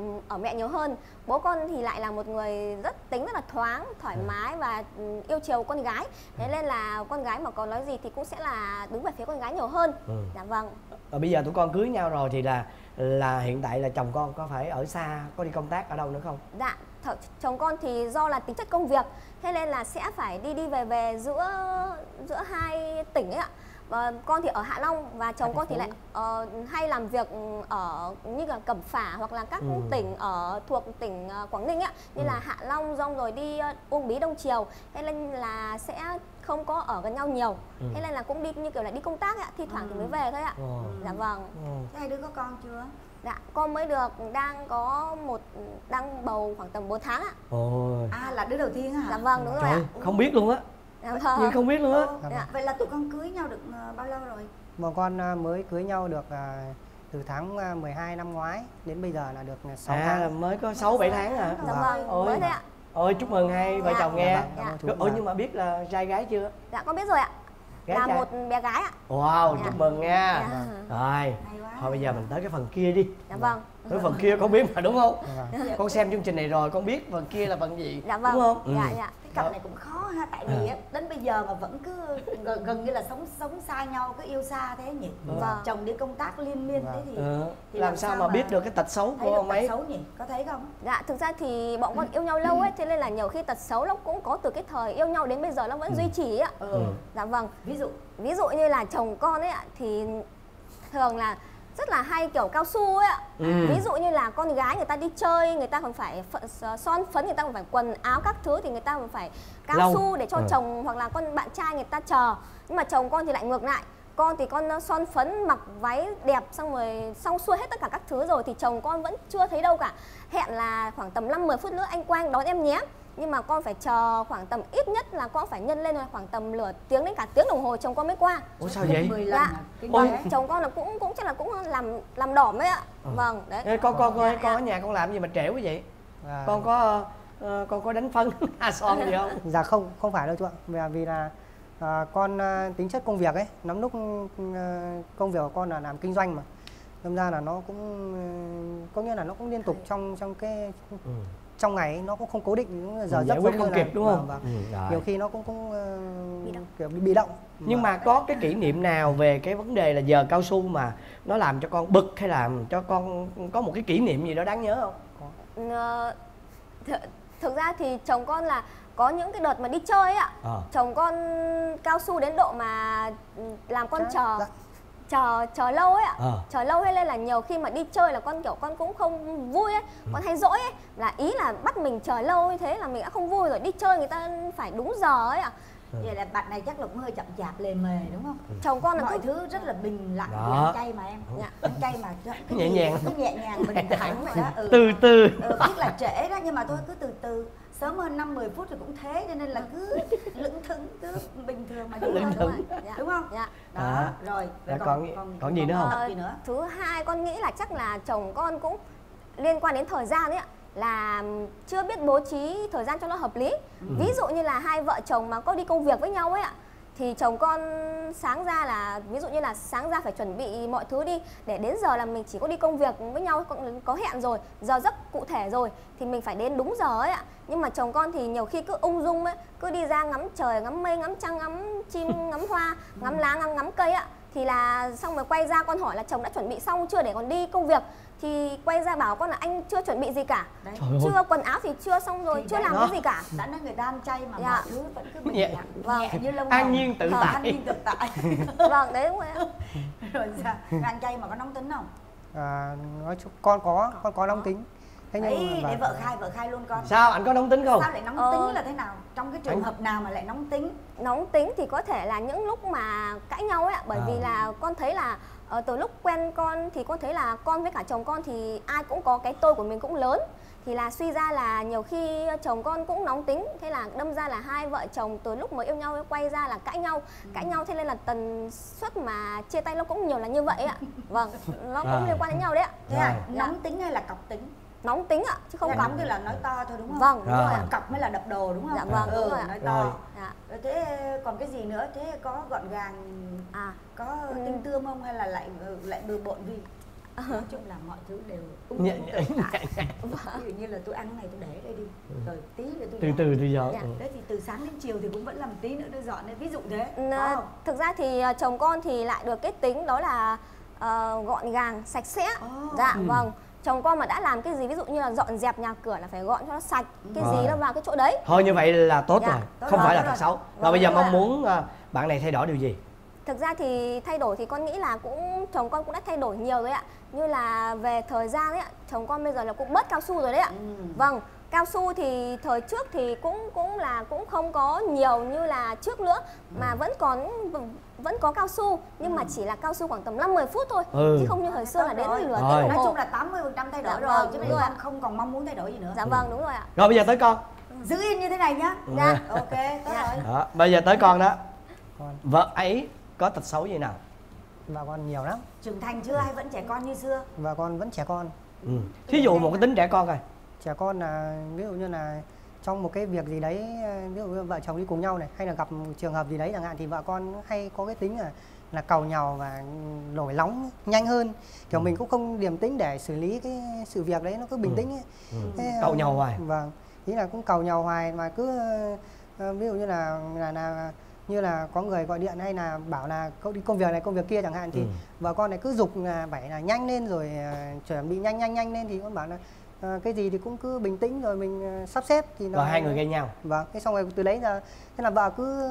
ở mẹ nhiều hơn. Bố con thì lại là một người rất tính rất là thoáng, thoải ừ. mái và yêu chiều con gái. Thế ừ. nên là con gái mà có nói gì thì cũng sẽ là đứng về phía con gái nhiều hơn. Ừ. Dạ vâng. Rồi bây giờ tụi con cưới nhau rồi thì là là hiện tại là chồng con có phải ở xa, có đi công tác ở đâu nữa không? Dạ, chồng con thì do là tính chất công việc, thế nên là sẽ phải đi đi về về giữa giữa hai tỉnh ấy ạ. Và con thì ở Hạ Long và chồng con thì lại uh, hay làm việc ở như là Cẩm Phả hoặc là các ừ. tỉnh ở thuộc tỉnh uh, Quảng Ninh ấy, như ừ. là Hạ Long, xong rồi đi uh, Uông Bí, Đông Triều, thế nên là sẽ không có ở gần nhau nhiều. Ừ. Thế nên là cũng đi như kiểu là đi công tác ạ, thi thoảng ừ. thì mới về thôi ạ. Ừ. Dạ vâng. Ừ. Thế hai đứa có con chưa? Dạ, con mới được đang có một đang bầu khoảng tầm bốn tháng ạ. Ôi. À là đứa đầu tiên hả? Dạ vâng, đúng Trời rồi ạ. Không biết luôn á. Dạ vâng. Nhưng không biết luôn á. Ừ. Dạ. Vậy là tụi con cưới nhau được bao lâu rồi? Bọn con mới cưới nhau được từ tháng mười hai năm ngoái đến bây giờ là được sáu à, tháng. À mới có sáu bảy tháng hả? Dạ vâng, ôi, mới thế ạ. Ôi chúc mừng hai vợ dạ. chồng nghe. Dạ, vâng, dạ. Ôi nhưng mà biết là trai gái chưa? Dạ con biết rồi ạ. Gái là trai? Một bé gái ạ. Wow, dạ. chúc mừng nha. Dạ. Rồi, thôi bây giờ mình tới cái phần kia đi. Dạ vâng. Tới phần kia con biết mà đúng không? Dạ. Con xem chương trình này rồi con biết phần kia là phần gì. Dạ vâng. Đúng không? Dạ, ừ. dạ. Cái cặp này cũng khó ha, tại vì à. đến bây giờ mà vẫn cứ gần, gần như là sống sống xa nhau, cứ yêu xa thế nhỉ. Vâng. Chồng đi công tác liên miên vâng. thế thì, ừ. thì làm, làm sao mà, mà biết được cái tật xấu của ông ấy? Tật xấu nhỉ? Có thấy không? Dạ thực ra thì bọn con yêu nhau lâu ấy, thế nên là nhiều khi tật xấu nó cũng có từ cái thời yêu nhau đến bây giờ nó vẫn ừ. duy trì ạ. Ừ. Dạ vâng. Ví dụ ví dụ như là chồng con ấy ạ, thì thường là rất là hay kiểu cao su ấy ạ. Ừ. Ví dụ như là con gái người ta đi chơi, người ta còn phải son phấn, người ta còn phải quần áo các thứ, thì người ta còn phải cao Lâu. su để cho ừ. chồng hoặc là con bạn trai người ta chờ. Nhưng mà chồng con thì lại ngược lại. Con thì con son phấn, mặc váy đẹp, xong rồi xong xuôi hết tất cả các thứ rồi thì chồng con vẫn chưa thấy đâu cả. Hẹn là khoảng tầm năm mười phút nữa anh qua anh đón em nhé. Nhưng mà con phải chờ khoảng tầm ít nhất là con phải nhân lên là khoảng tầm nửa tiếng đến cả tiếng đồng hồ chồng con mới qua. Ủa sao vậy? Dạ. Ôi. Chồng con là cũng cũng chắc là cũng làm làm đỏm ấy ạ. Ừ. Vâng, đấy. Ê, con con con, con ở nhà con làm gì mà trễ quá vậy? À. Con có uh, con có đánh phân à son gì không? Dạ không, không phải đâu chú ạ. Vì, vì là à, con à, tính chất công việc ấy, lắm lúc à, công việc của con là làm kinh doanh mà. Đâm ra là nó cũng có nghĩa là nó cũng liên tục trong trong cái ừ. trong ngày ấy, nó cũng không cố định giờ giấc quyết không kịp đúng không? Vâng, vâng. Ừ, nhiều khi nó cũng cũng uh, bị động. Kiểu bị, bị động. Nhưng mà có cái kỷ niệm nào về cái vấn đề là giờ cao su mà nó làm cho con bực hay làm cho con có một cái kỷ niệm gì đó đáng nhớ không? Ờ, th thực ra thì chồng con là có những cái đợt mà đi chơi ấy ạ. À. Chồng con cao su đến độ mà làm con chờ. Dạ. chờ chờ lâu ấy ạ. À. Chờ lâu hay lên là nhiều khi mà đi chơi là con kiểu con cũng không vui ấy, ừ. con hay dỗi ấy, là ý là bắt mình chờ lâu như thế là mình đã không vui rồi. Đi chơi người ta phải đúng giờ ấy ạ. Ừ. Vậy là bạn này chắc là cũng hơi chậm chạp lề mề đúng không? Ừ. Chồng con là mọi cứ... thứ rất là bình lặng, ăn chay mà em. Dạ. Ăn chay mà cứ nhẹ nhàng, cứ nhẹ nhàng bình thản vậy đó. Ừ. Từ từ. Ừ, biết là trễ đó nhưng mà thôi cứ từ từ. Sớm hơn năm mười phút thì cũng thế, cho nên là cứ lững thững, cứ bình thường mà đi thôi, đúng không? Dạ. Đúng không? Dạ. Đó, à. Rồi, rồi còn, còn, còn, còn gì nữa không? Ờ, nữa? Thứ hai con nghĩ là chắc là chồng con cũng liên quan đến thời gian ấy ạ, là chưa biết bố trí thời gian cho nó hợp lý. Ừ. Ví dụ như là hai vợ chồng mà có đi công việc với nhau ấy ạ, thì chồng con sáng ra là ví dụ như là sáng ra phải chuẩn bị mọi thứ đi để đến giờ là mình chỉ có đi công việc với nhau, có, có hẹn rồi, giờ giấc cụ thể rồi thì mình phải đến đúng giờ ấy ạ. Nhưng mà chồng con thì nhiều khi cứ ung dung ấy, cứ đi ra ngắm trời, ngắm mây, ngắm trăng, ngắm chim, ngắm hoa, ngắm lá, ngắm ngắm cây ạ. Thì là xong rồi quay ra con hỏi là chồng đã chuẩn bị xong chưa để còn đi công việc. Thì quay ra bảo con là anh chưa chuẩn bị gì cả. Đấy. Chưa quần áo thì chưa xong rồi, thì chưa làm đó. Cái gì cả. Đã nói người ta ăn chay mà dạ. mọi thứ vẫn cứ bình nhẹ, lặng, vâng. nhẹ như lông an nhiên tự vâng, tại. An nhiên tự tại. Vâng, đấy đúng rồi ạ. Rồi sao? Ăn chay mà có nóng tính không? À, nói chung con có, con có nóng tính. Thế nhưng nhưng mà để vợ khai, vợ khai luôn con. Sao anh có nóng tính không? Sao lại nóng ờ... tính là thế nào? Trong cái trường anh... hợp nào mà lại nóng tính? Nóng tính thì có thể là những lúc mà cãi nhau ấy ạ. Bởi à. vì là con thấy là uh, từ lúc quen con thì con thấy là con với cả chồng con thì ai cũng có cái tôi của mình cũng lớn. Thì là suy ra là nhiều khi chồng con cũng nóng tính. Thế là đâm ra là hai vợ chồng từ lúc mới yêu nhau quay ra là cãi nhau. ừ. Cãi nhau thế nên là tần suất mà chia tay nó cũng nhiều là như vậy ạ. Vâng, nó cũng à. liên quan đến nhau đấy ạ. Thế à, nóng tính hay là cọc tính? Nóng tính ạ, chứ không nóng thì là nói to thôi đúng không? Vâng, đúng rồi. Cọc mới là đập đồ đúng không? Dạ vâng, đúng ừ, rồi ạ. Nói to. Rồi. Dạ. Thế còn cái gì nữa? Thế có gọn gàng, à, có ừ. tinh tươm không hay là lại lại bừa bộn vì? Nói chung là mọi thứ đều ung dung tự tại. Ví dụ như là tôi ăn cái này tôi để đây đi, rồi tí rồi tôi từ từ từ giờ. Dạ. Thế thì từ sáng đến chiều thì cũng vẫn làm tí nữa tôi dọn đấy, ví dụ thế. N- thực ra thì chồng con thì lại được cái tính đó là uh, gọn gàng, sạch sẽ. Oh. Dạ ừ. vâng. Chồng con mà đã làm cái gì ví dụ như là dọn dẹp nhà cửa là phải gọn cho nó sạch, cái à. gì nó vào cái chỗ đấy. Thôi như vậy là tốt dạ, rồi, tốt không rồi, phải là thật xấu. Rồi, vâng, bây giờ mong rồi. muốn uh, bạn này thay đổi điều gì? Thực ra thì thay đổi thì con nghĩ là cũng chồng con cũng đã thay đổi nhiều rồi ạ. Như là về thời gian đấy ạ, chồng con bây giờ là cũng bớt cao su rồi đấy ạ. Ừ. Vâng, cao su thì thời trước thì cũng cũng là cũng không có nhiều như là trước nữa, mà ừ. vẫn còn vẫn có cao su nhưng ừ. mà chỉ là cao su khoảng tầm năm mười phút thôi, ừ. chứ không như hồi xưa là đến nửa tiếng đồng hồ. Nói chung là tám mươi phần trăm thay đổi dạ, rồi, vâng, chứ bây giờ không còn mong muốn thay đổi gì nữa. Dạ ừ. vâng, đúng rồi ạ. Rồi bây giờ tới con. Giữ yên như thế này nhá. Ừ. Dạ. Ok, tốt dạ. rồi. Đó, bây giờ tới con đó. Con. Vợ ấy có tật xấu gì nào? Vợ con nhiều lắm. Trưởng thành chưa hay vẫn trẻ con như xưa? Vợ con vẫn trẻ con. Ừ. Thí dụ một cái tính trẻ con coi. Trẻ con là ví dụ như là trong một cái việc gì đấy, ví dụ như vợ chồng đi cùng nhau này, hay là gặp một trường hợp gì đấy chẳng hạn, thì vợ con hay có cái tính là là càu nhàu và nổi nóng nhanh hơn. Kiểu ừ. mình cũng không điềm tĩnh để xử lý cái sự việc đấy, nó cứ bình ừ. tĩnh ấy. Ừ. Thế, càu nhàu hoài. Vâng, ý là cũng càu nhàu hoài mà cứ ví dụ như là là, là như là có người gọi điện hay là bảo là cậu đi công việc này công việc kia chẳng hạn, thì ừ. vợ con này cứ giục là phải là nhanh lên rồi uh, chuẩn bị nhanh nhanh nhanh lên, thì con bảo là uh, cái gì thì cũng cứ bình tĩnh rồi mình uh, sắp xếp thì nó. Và hai người gây nhau. Vâng, thế xong rồi từ đấy là thế là vợ cứ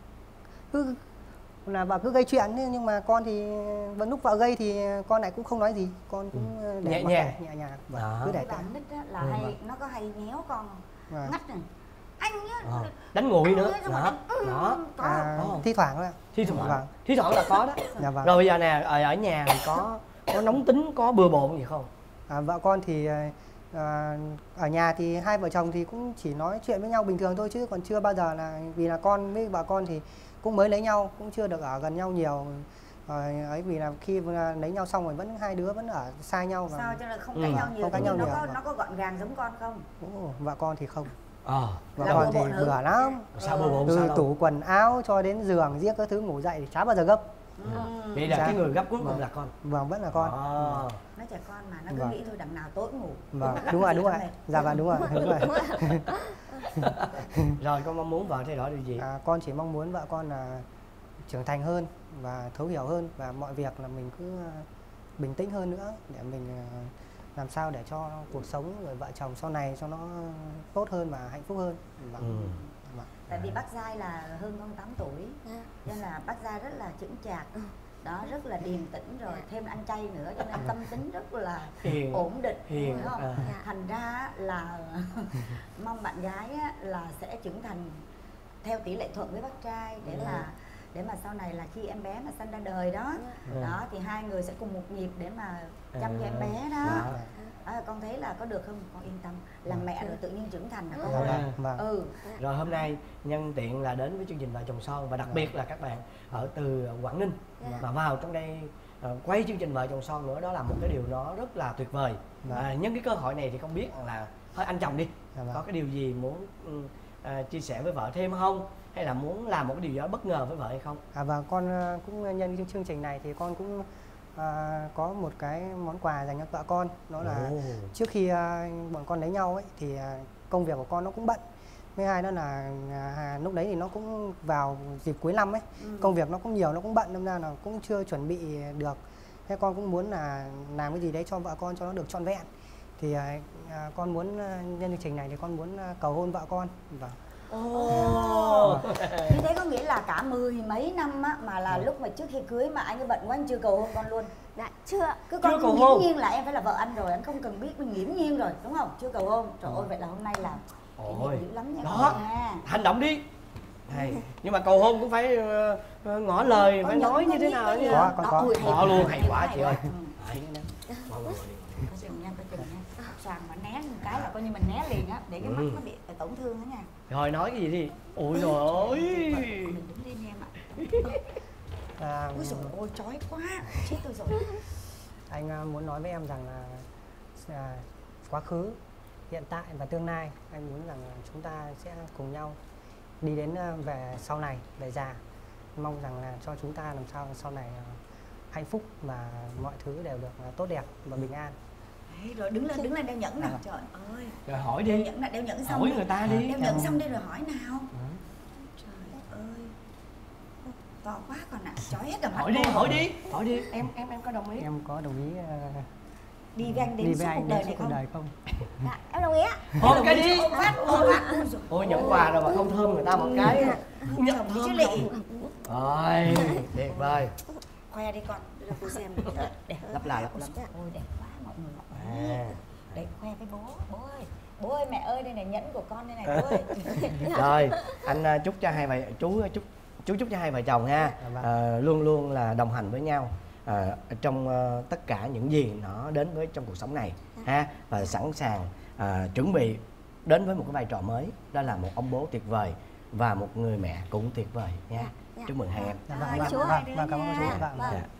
cứ là vợ cứ gây chuyện, nhưng mà con thì vẫn lúc vợ gây thì con lại cũng không nói gì, con cũng ừ. để nhẹ nhàng nhẹ nhàng và cứ để bạn nít là ừ. hay nó có hay nhéo con không? À. Ngắt này anh á à. đánh nguội nữa đó ừ. đó à, thi thoảng thôi, thi thoảng vâng. thi thoảng là có đó. Dạ, vâng. Rồi bây giờ nè, ở, ở nhà thì có có nóng tính, có bừa bộn gì không? À, vợ con thì à, ở nhà thì hai vợ chồng thì cũng chỉ nói chuyện với nhau bình thường thôi, chứ còn chưa bao giờ là, vì là con với vợ con thì cũng mới lấy nhau, cũng chưa được ở gần nhau nhiều. Rồi ấy, vì là khi lấy nhau xong rồi vẫn hai đứa vẫn ở xa nhau. Và sao cho là không cãi ừ. nhau nhiều, cãi nhau nó nhiều. có nó có gọn gàng giống con không? Ồ, vợ con thì không. À, vợ con thì bừa lắm. Sao bừa bộn? Từ tủ quần áo cho đến giường giết các thứ, ngủ dậy thì chả bao giờ gấp. Ừ. Vậy là cái người gấp cuối cùng là con. Vâng, vẫn là con. À. Nó trẻ con mà nó cứ vâng. nghĩ thôi đằng nào tối ngủ. Vâng, đúng rồi, đúng rồi. Dạ vâng, đúng rồi, đúng rồi. Rồi con mong muốn vợ thay đổi điều gì? À, con chỉ mong muốn vợ con là trưởng thành hơn và thấu hiểu hơn, và mọi việc là mình cứ bình tĩnh hơn nữa, để mình làm sao để cho cuộc sống người vợ chồng sau này cho nó tốt hơn và hạnh phúc hơn. Vâng. Ừ. Vâng. Tại vì bác Giai là hơn con tám tuổi, à. nên là bác Giai rất là chững chạc, đó rất là điềm tĩnh, rồi thêm ăn chay nữa cho nên tâm tính rất là hiền, ổn định, hiền, đúng không? à. Thành ra là mong bạn gái là sẽ trưởng thành theo tỷ lệ thuận với bác trai, để ừ. mà để mà sau này là khi em bé mà sinh ra đời đó, ừ. đó thì hai người sẽ cùng một nhịp để mà chăm cho em bé đó. Ừ. À, con thấy là có được không? Con yên tâm, làm ừ. mẹ rồi tự nhiên trưởng thành là con. Ừ. Vâng. Ừ. Rồi hôm nay nhân tiện là đến với chương trình Vợ Chồng Son, và đặc ừ. biệt là các bạn ở từ Quảng Ninh ừ. mà vào trong đây uh, quay chương trình Vợ Chồng Son nữa, đó là một cái điều nó rất là tuyệt vời. Ừ. À, nhân cái cơ hội này thì không biết là thôi anh chồng đi, ừ. có cái điều gì muốn uh, chia sẻ với vợ thêm không? Hay là muốn làm một cái điều gì đó bất ngờ với vợ hay không? À vâng, con cũng nhân cái chương trình này thì con cũng à, có một cái món quà dành cho vợ con. Đó là oh. trước khi à, bọn con lấy nhau ấy thì à, công việc của con nó cũng bận. Với hai nữa là à, lúc đấy thì nó cũng vào dịp cuối năm ấy, ừ. công việc nó cũng nhiều, nó cũng bận, đâm ra là cũng chưa chuẩn bị được. Thế con cũng muốn là làm cái gì đấy cho vợ con cho nó được trọn vẹn. Thì à, con muốn nhân chương trình này thì con muốn cầu hôn vợ con. Vâng. Ồ, như thế có nghĩa là cả mười mấy năm á, mà là lúc mà trước khi cưới mà anh ấy bận quá anh chưa cầu hôn con luôn. Dạ chưa. Cứ con nghiễm nhiên là em phải là vợ anh rồi, anh không cần biết, mình nghiễm nhiên rồi đúng không? Chưa cầu hôn. Trời ơi, vậy là hôm nay là ôi dữ lắm nha. Đó, hành động đi. Hay. Nhưng mà cầu hôn cũng phải uh, ngỏ lời, có phải nói như thế nào nha. Có, con có. Có luôn, hay quá chị ơi. Có chừng nha, có chừng nha. Sàn mà né một cái là coi như mình né liền á, để cái mắt nó bị tổn thương đó nha. Rồi nói cái gì đi. Ôi trời ơi. Mình đứng lên em ạ. À, ôi trời ơi, chói quá, chết tôi rồi. Anh muốn nói với em rằng là à, quá khứ, hiện tại và tương lai, anh muốn rằng chúng ta sẽ cùng nhau đi đến về sau này, về già. Mong rằng là cho chúng ta làm sao sau này hạnh phúc và mọi thứ đều được tốt đẹp và bình an. Đấy, rồi đứng lên, đứng lên đeo nhẫn nào. Trời ơi. Rồi hỏi đi. Đeo nhẫn nào, đeo nhẫn xong hỏi đi. người ta đi. Đeo nhẫn xong đi rồi hỏi nào. Ừ. Trời ơi. To quá còn ạ, chói hết cả mắt. Hỏi đi, hỏi đi. Hỏi đi. Em em em có đồng ý? Em có đồng ý uh, đi với anh đến suốt cuộc đời này không? Đời không? Dạ, em đồng ý ạ. Hôn cái đi. Ôm phát, ôm phát. Ôi nhận quà rồi mà không thơm người ta một cái. Nhận thơm chứ lị. Rồi, tuyệt vời. Khoe đi con, đưa cho cô xem. Đẹp lắp là lắp lắm. Ôi đẹp quá mọi người. À. Để khoe với bố, bố ơi. Bố ơi, mẹ ơi, đây này nhẫn của con đây này bố ơi. Rồi, anh chúc cho hai vợ chú chúc chú chúc cho hai vợ chồng ha, à, luôn luôn là đồng hành với nhau à, trong uh, tất cả những gì nó đến với trong cuộc sống này ha, và sẵn sàng à, chuẩn bị đến với một cái vai trò mới, đó là một ông bố tuyệt vời và một người mẹ cũng tuyệt vời nha. Chúc mừng hai em. Vâng, vâng, vâng, cảm ơn chú.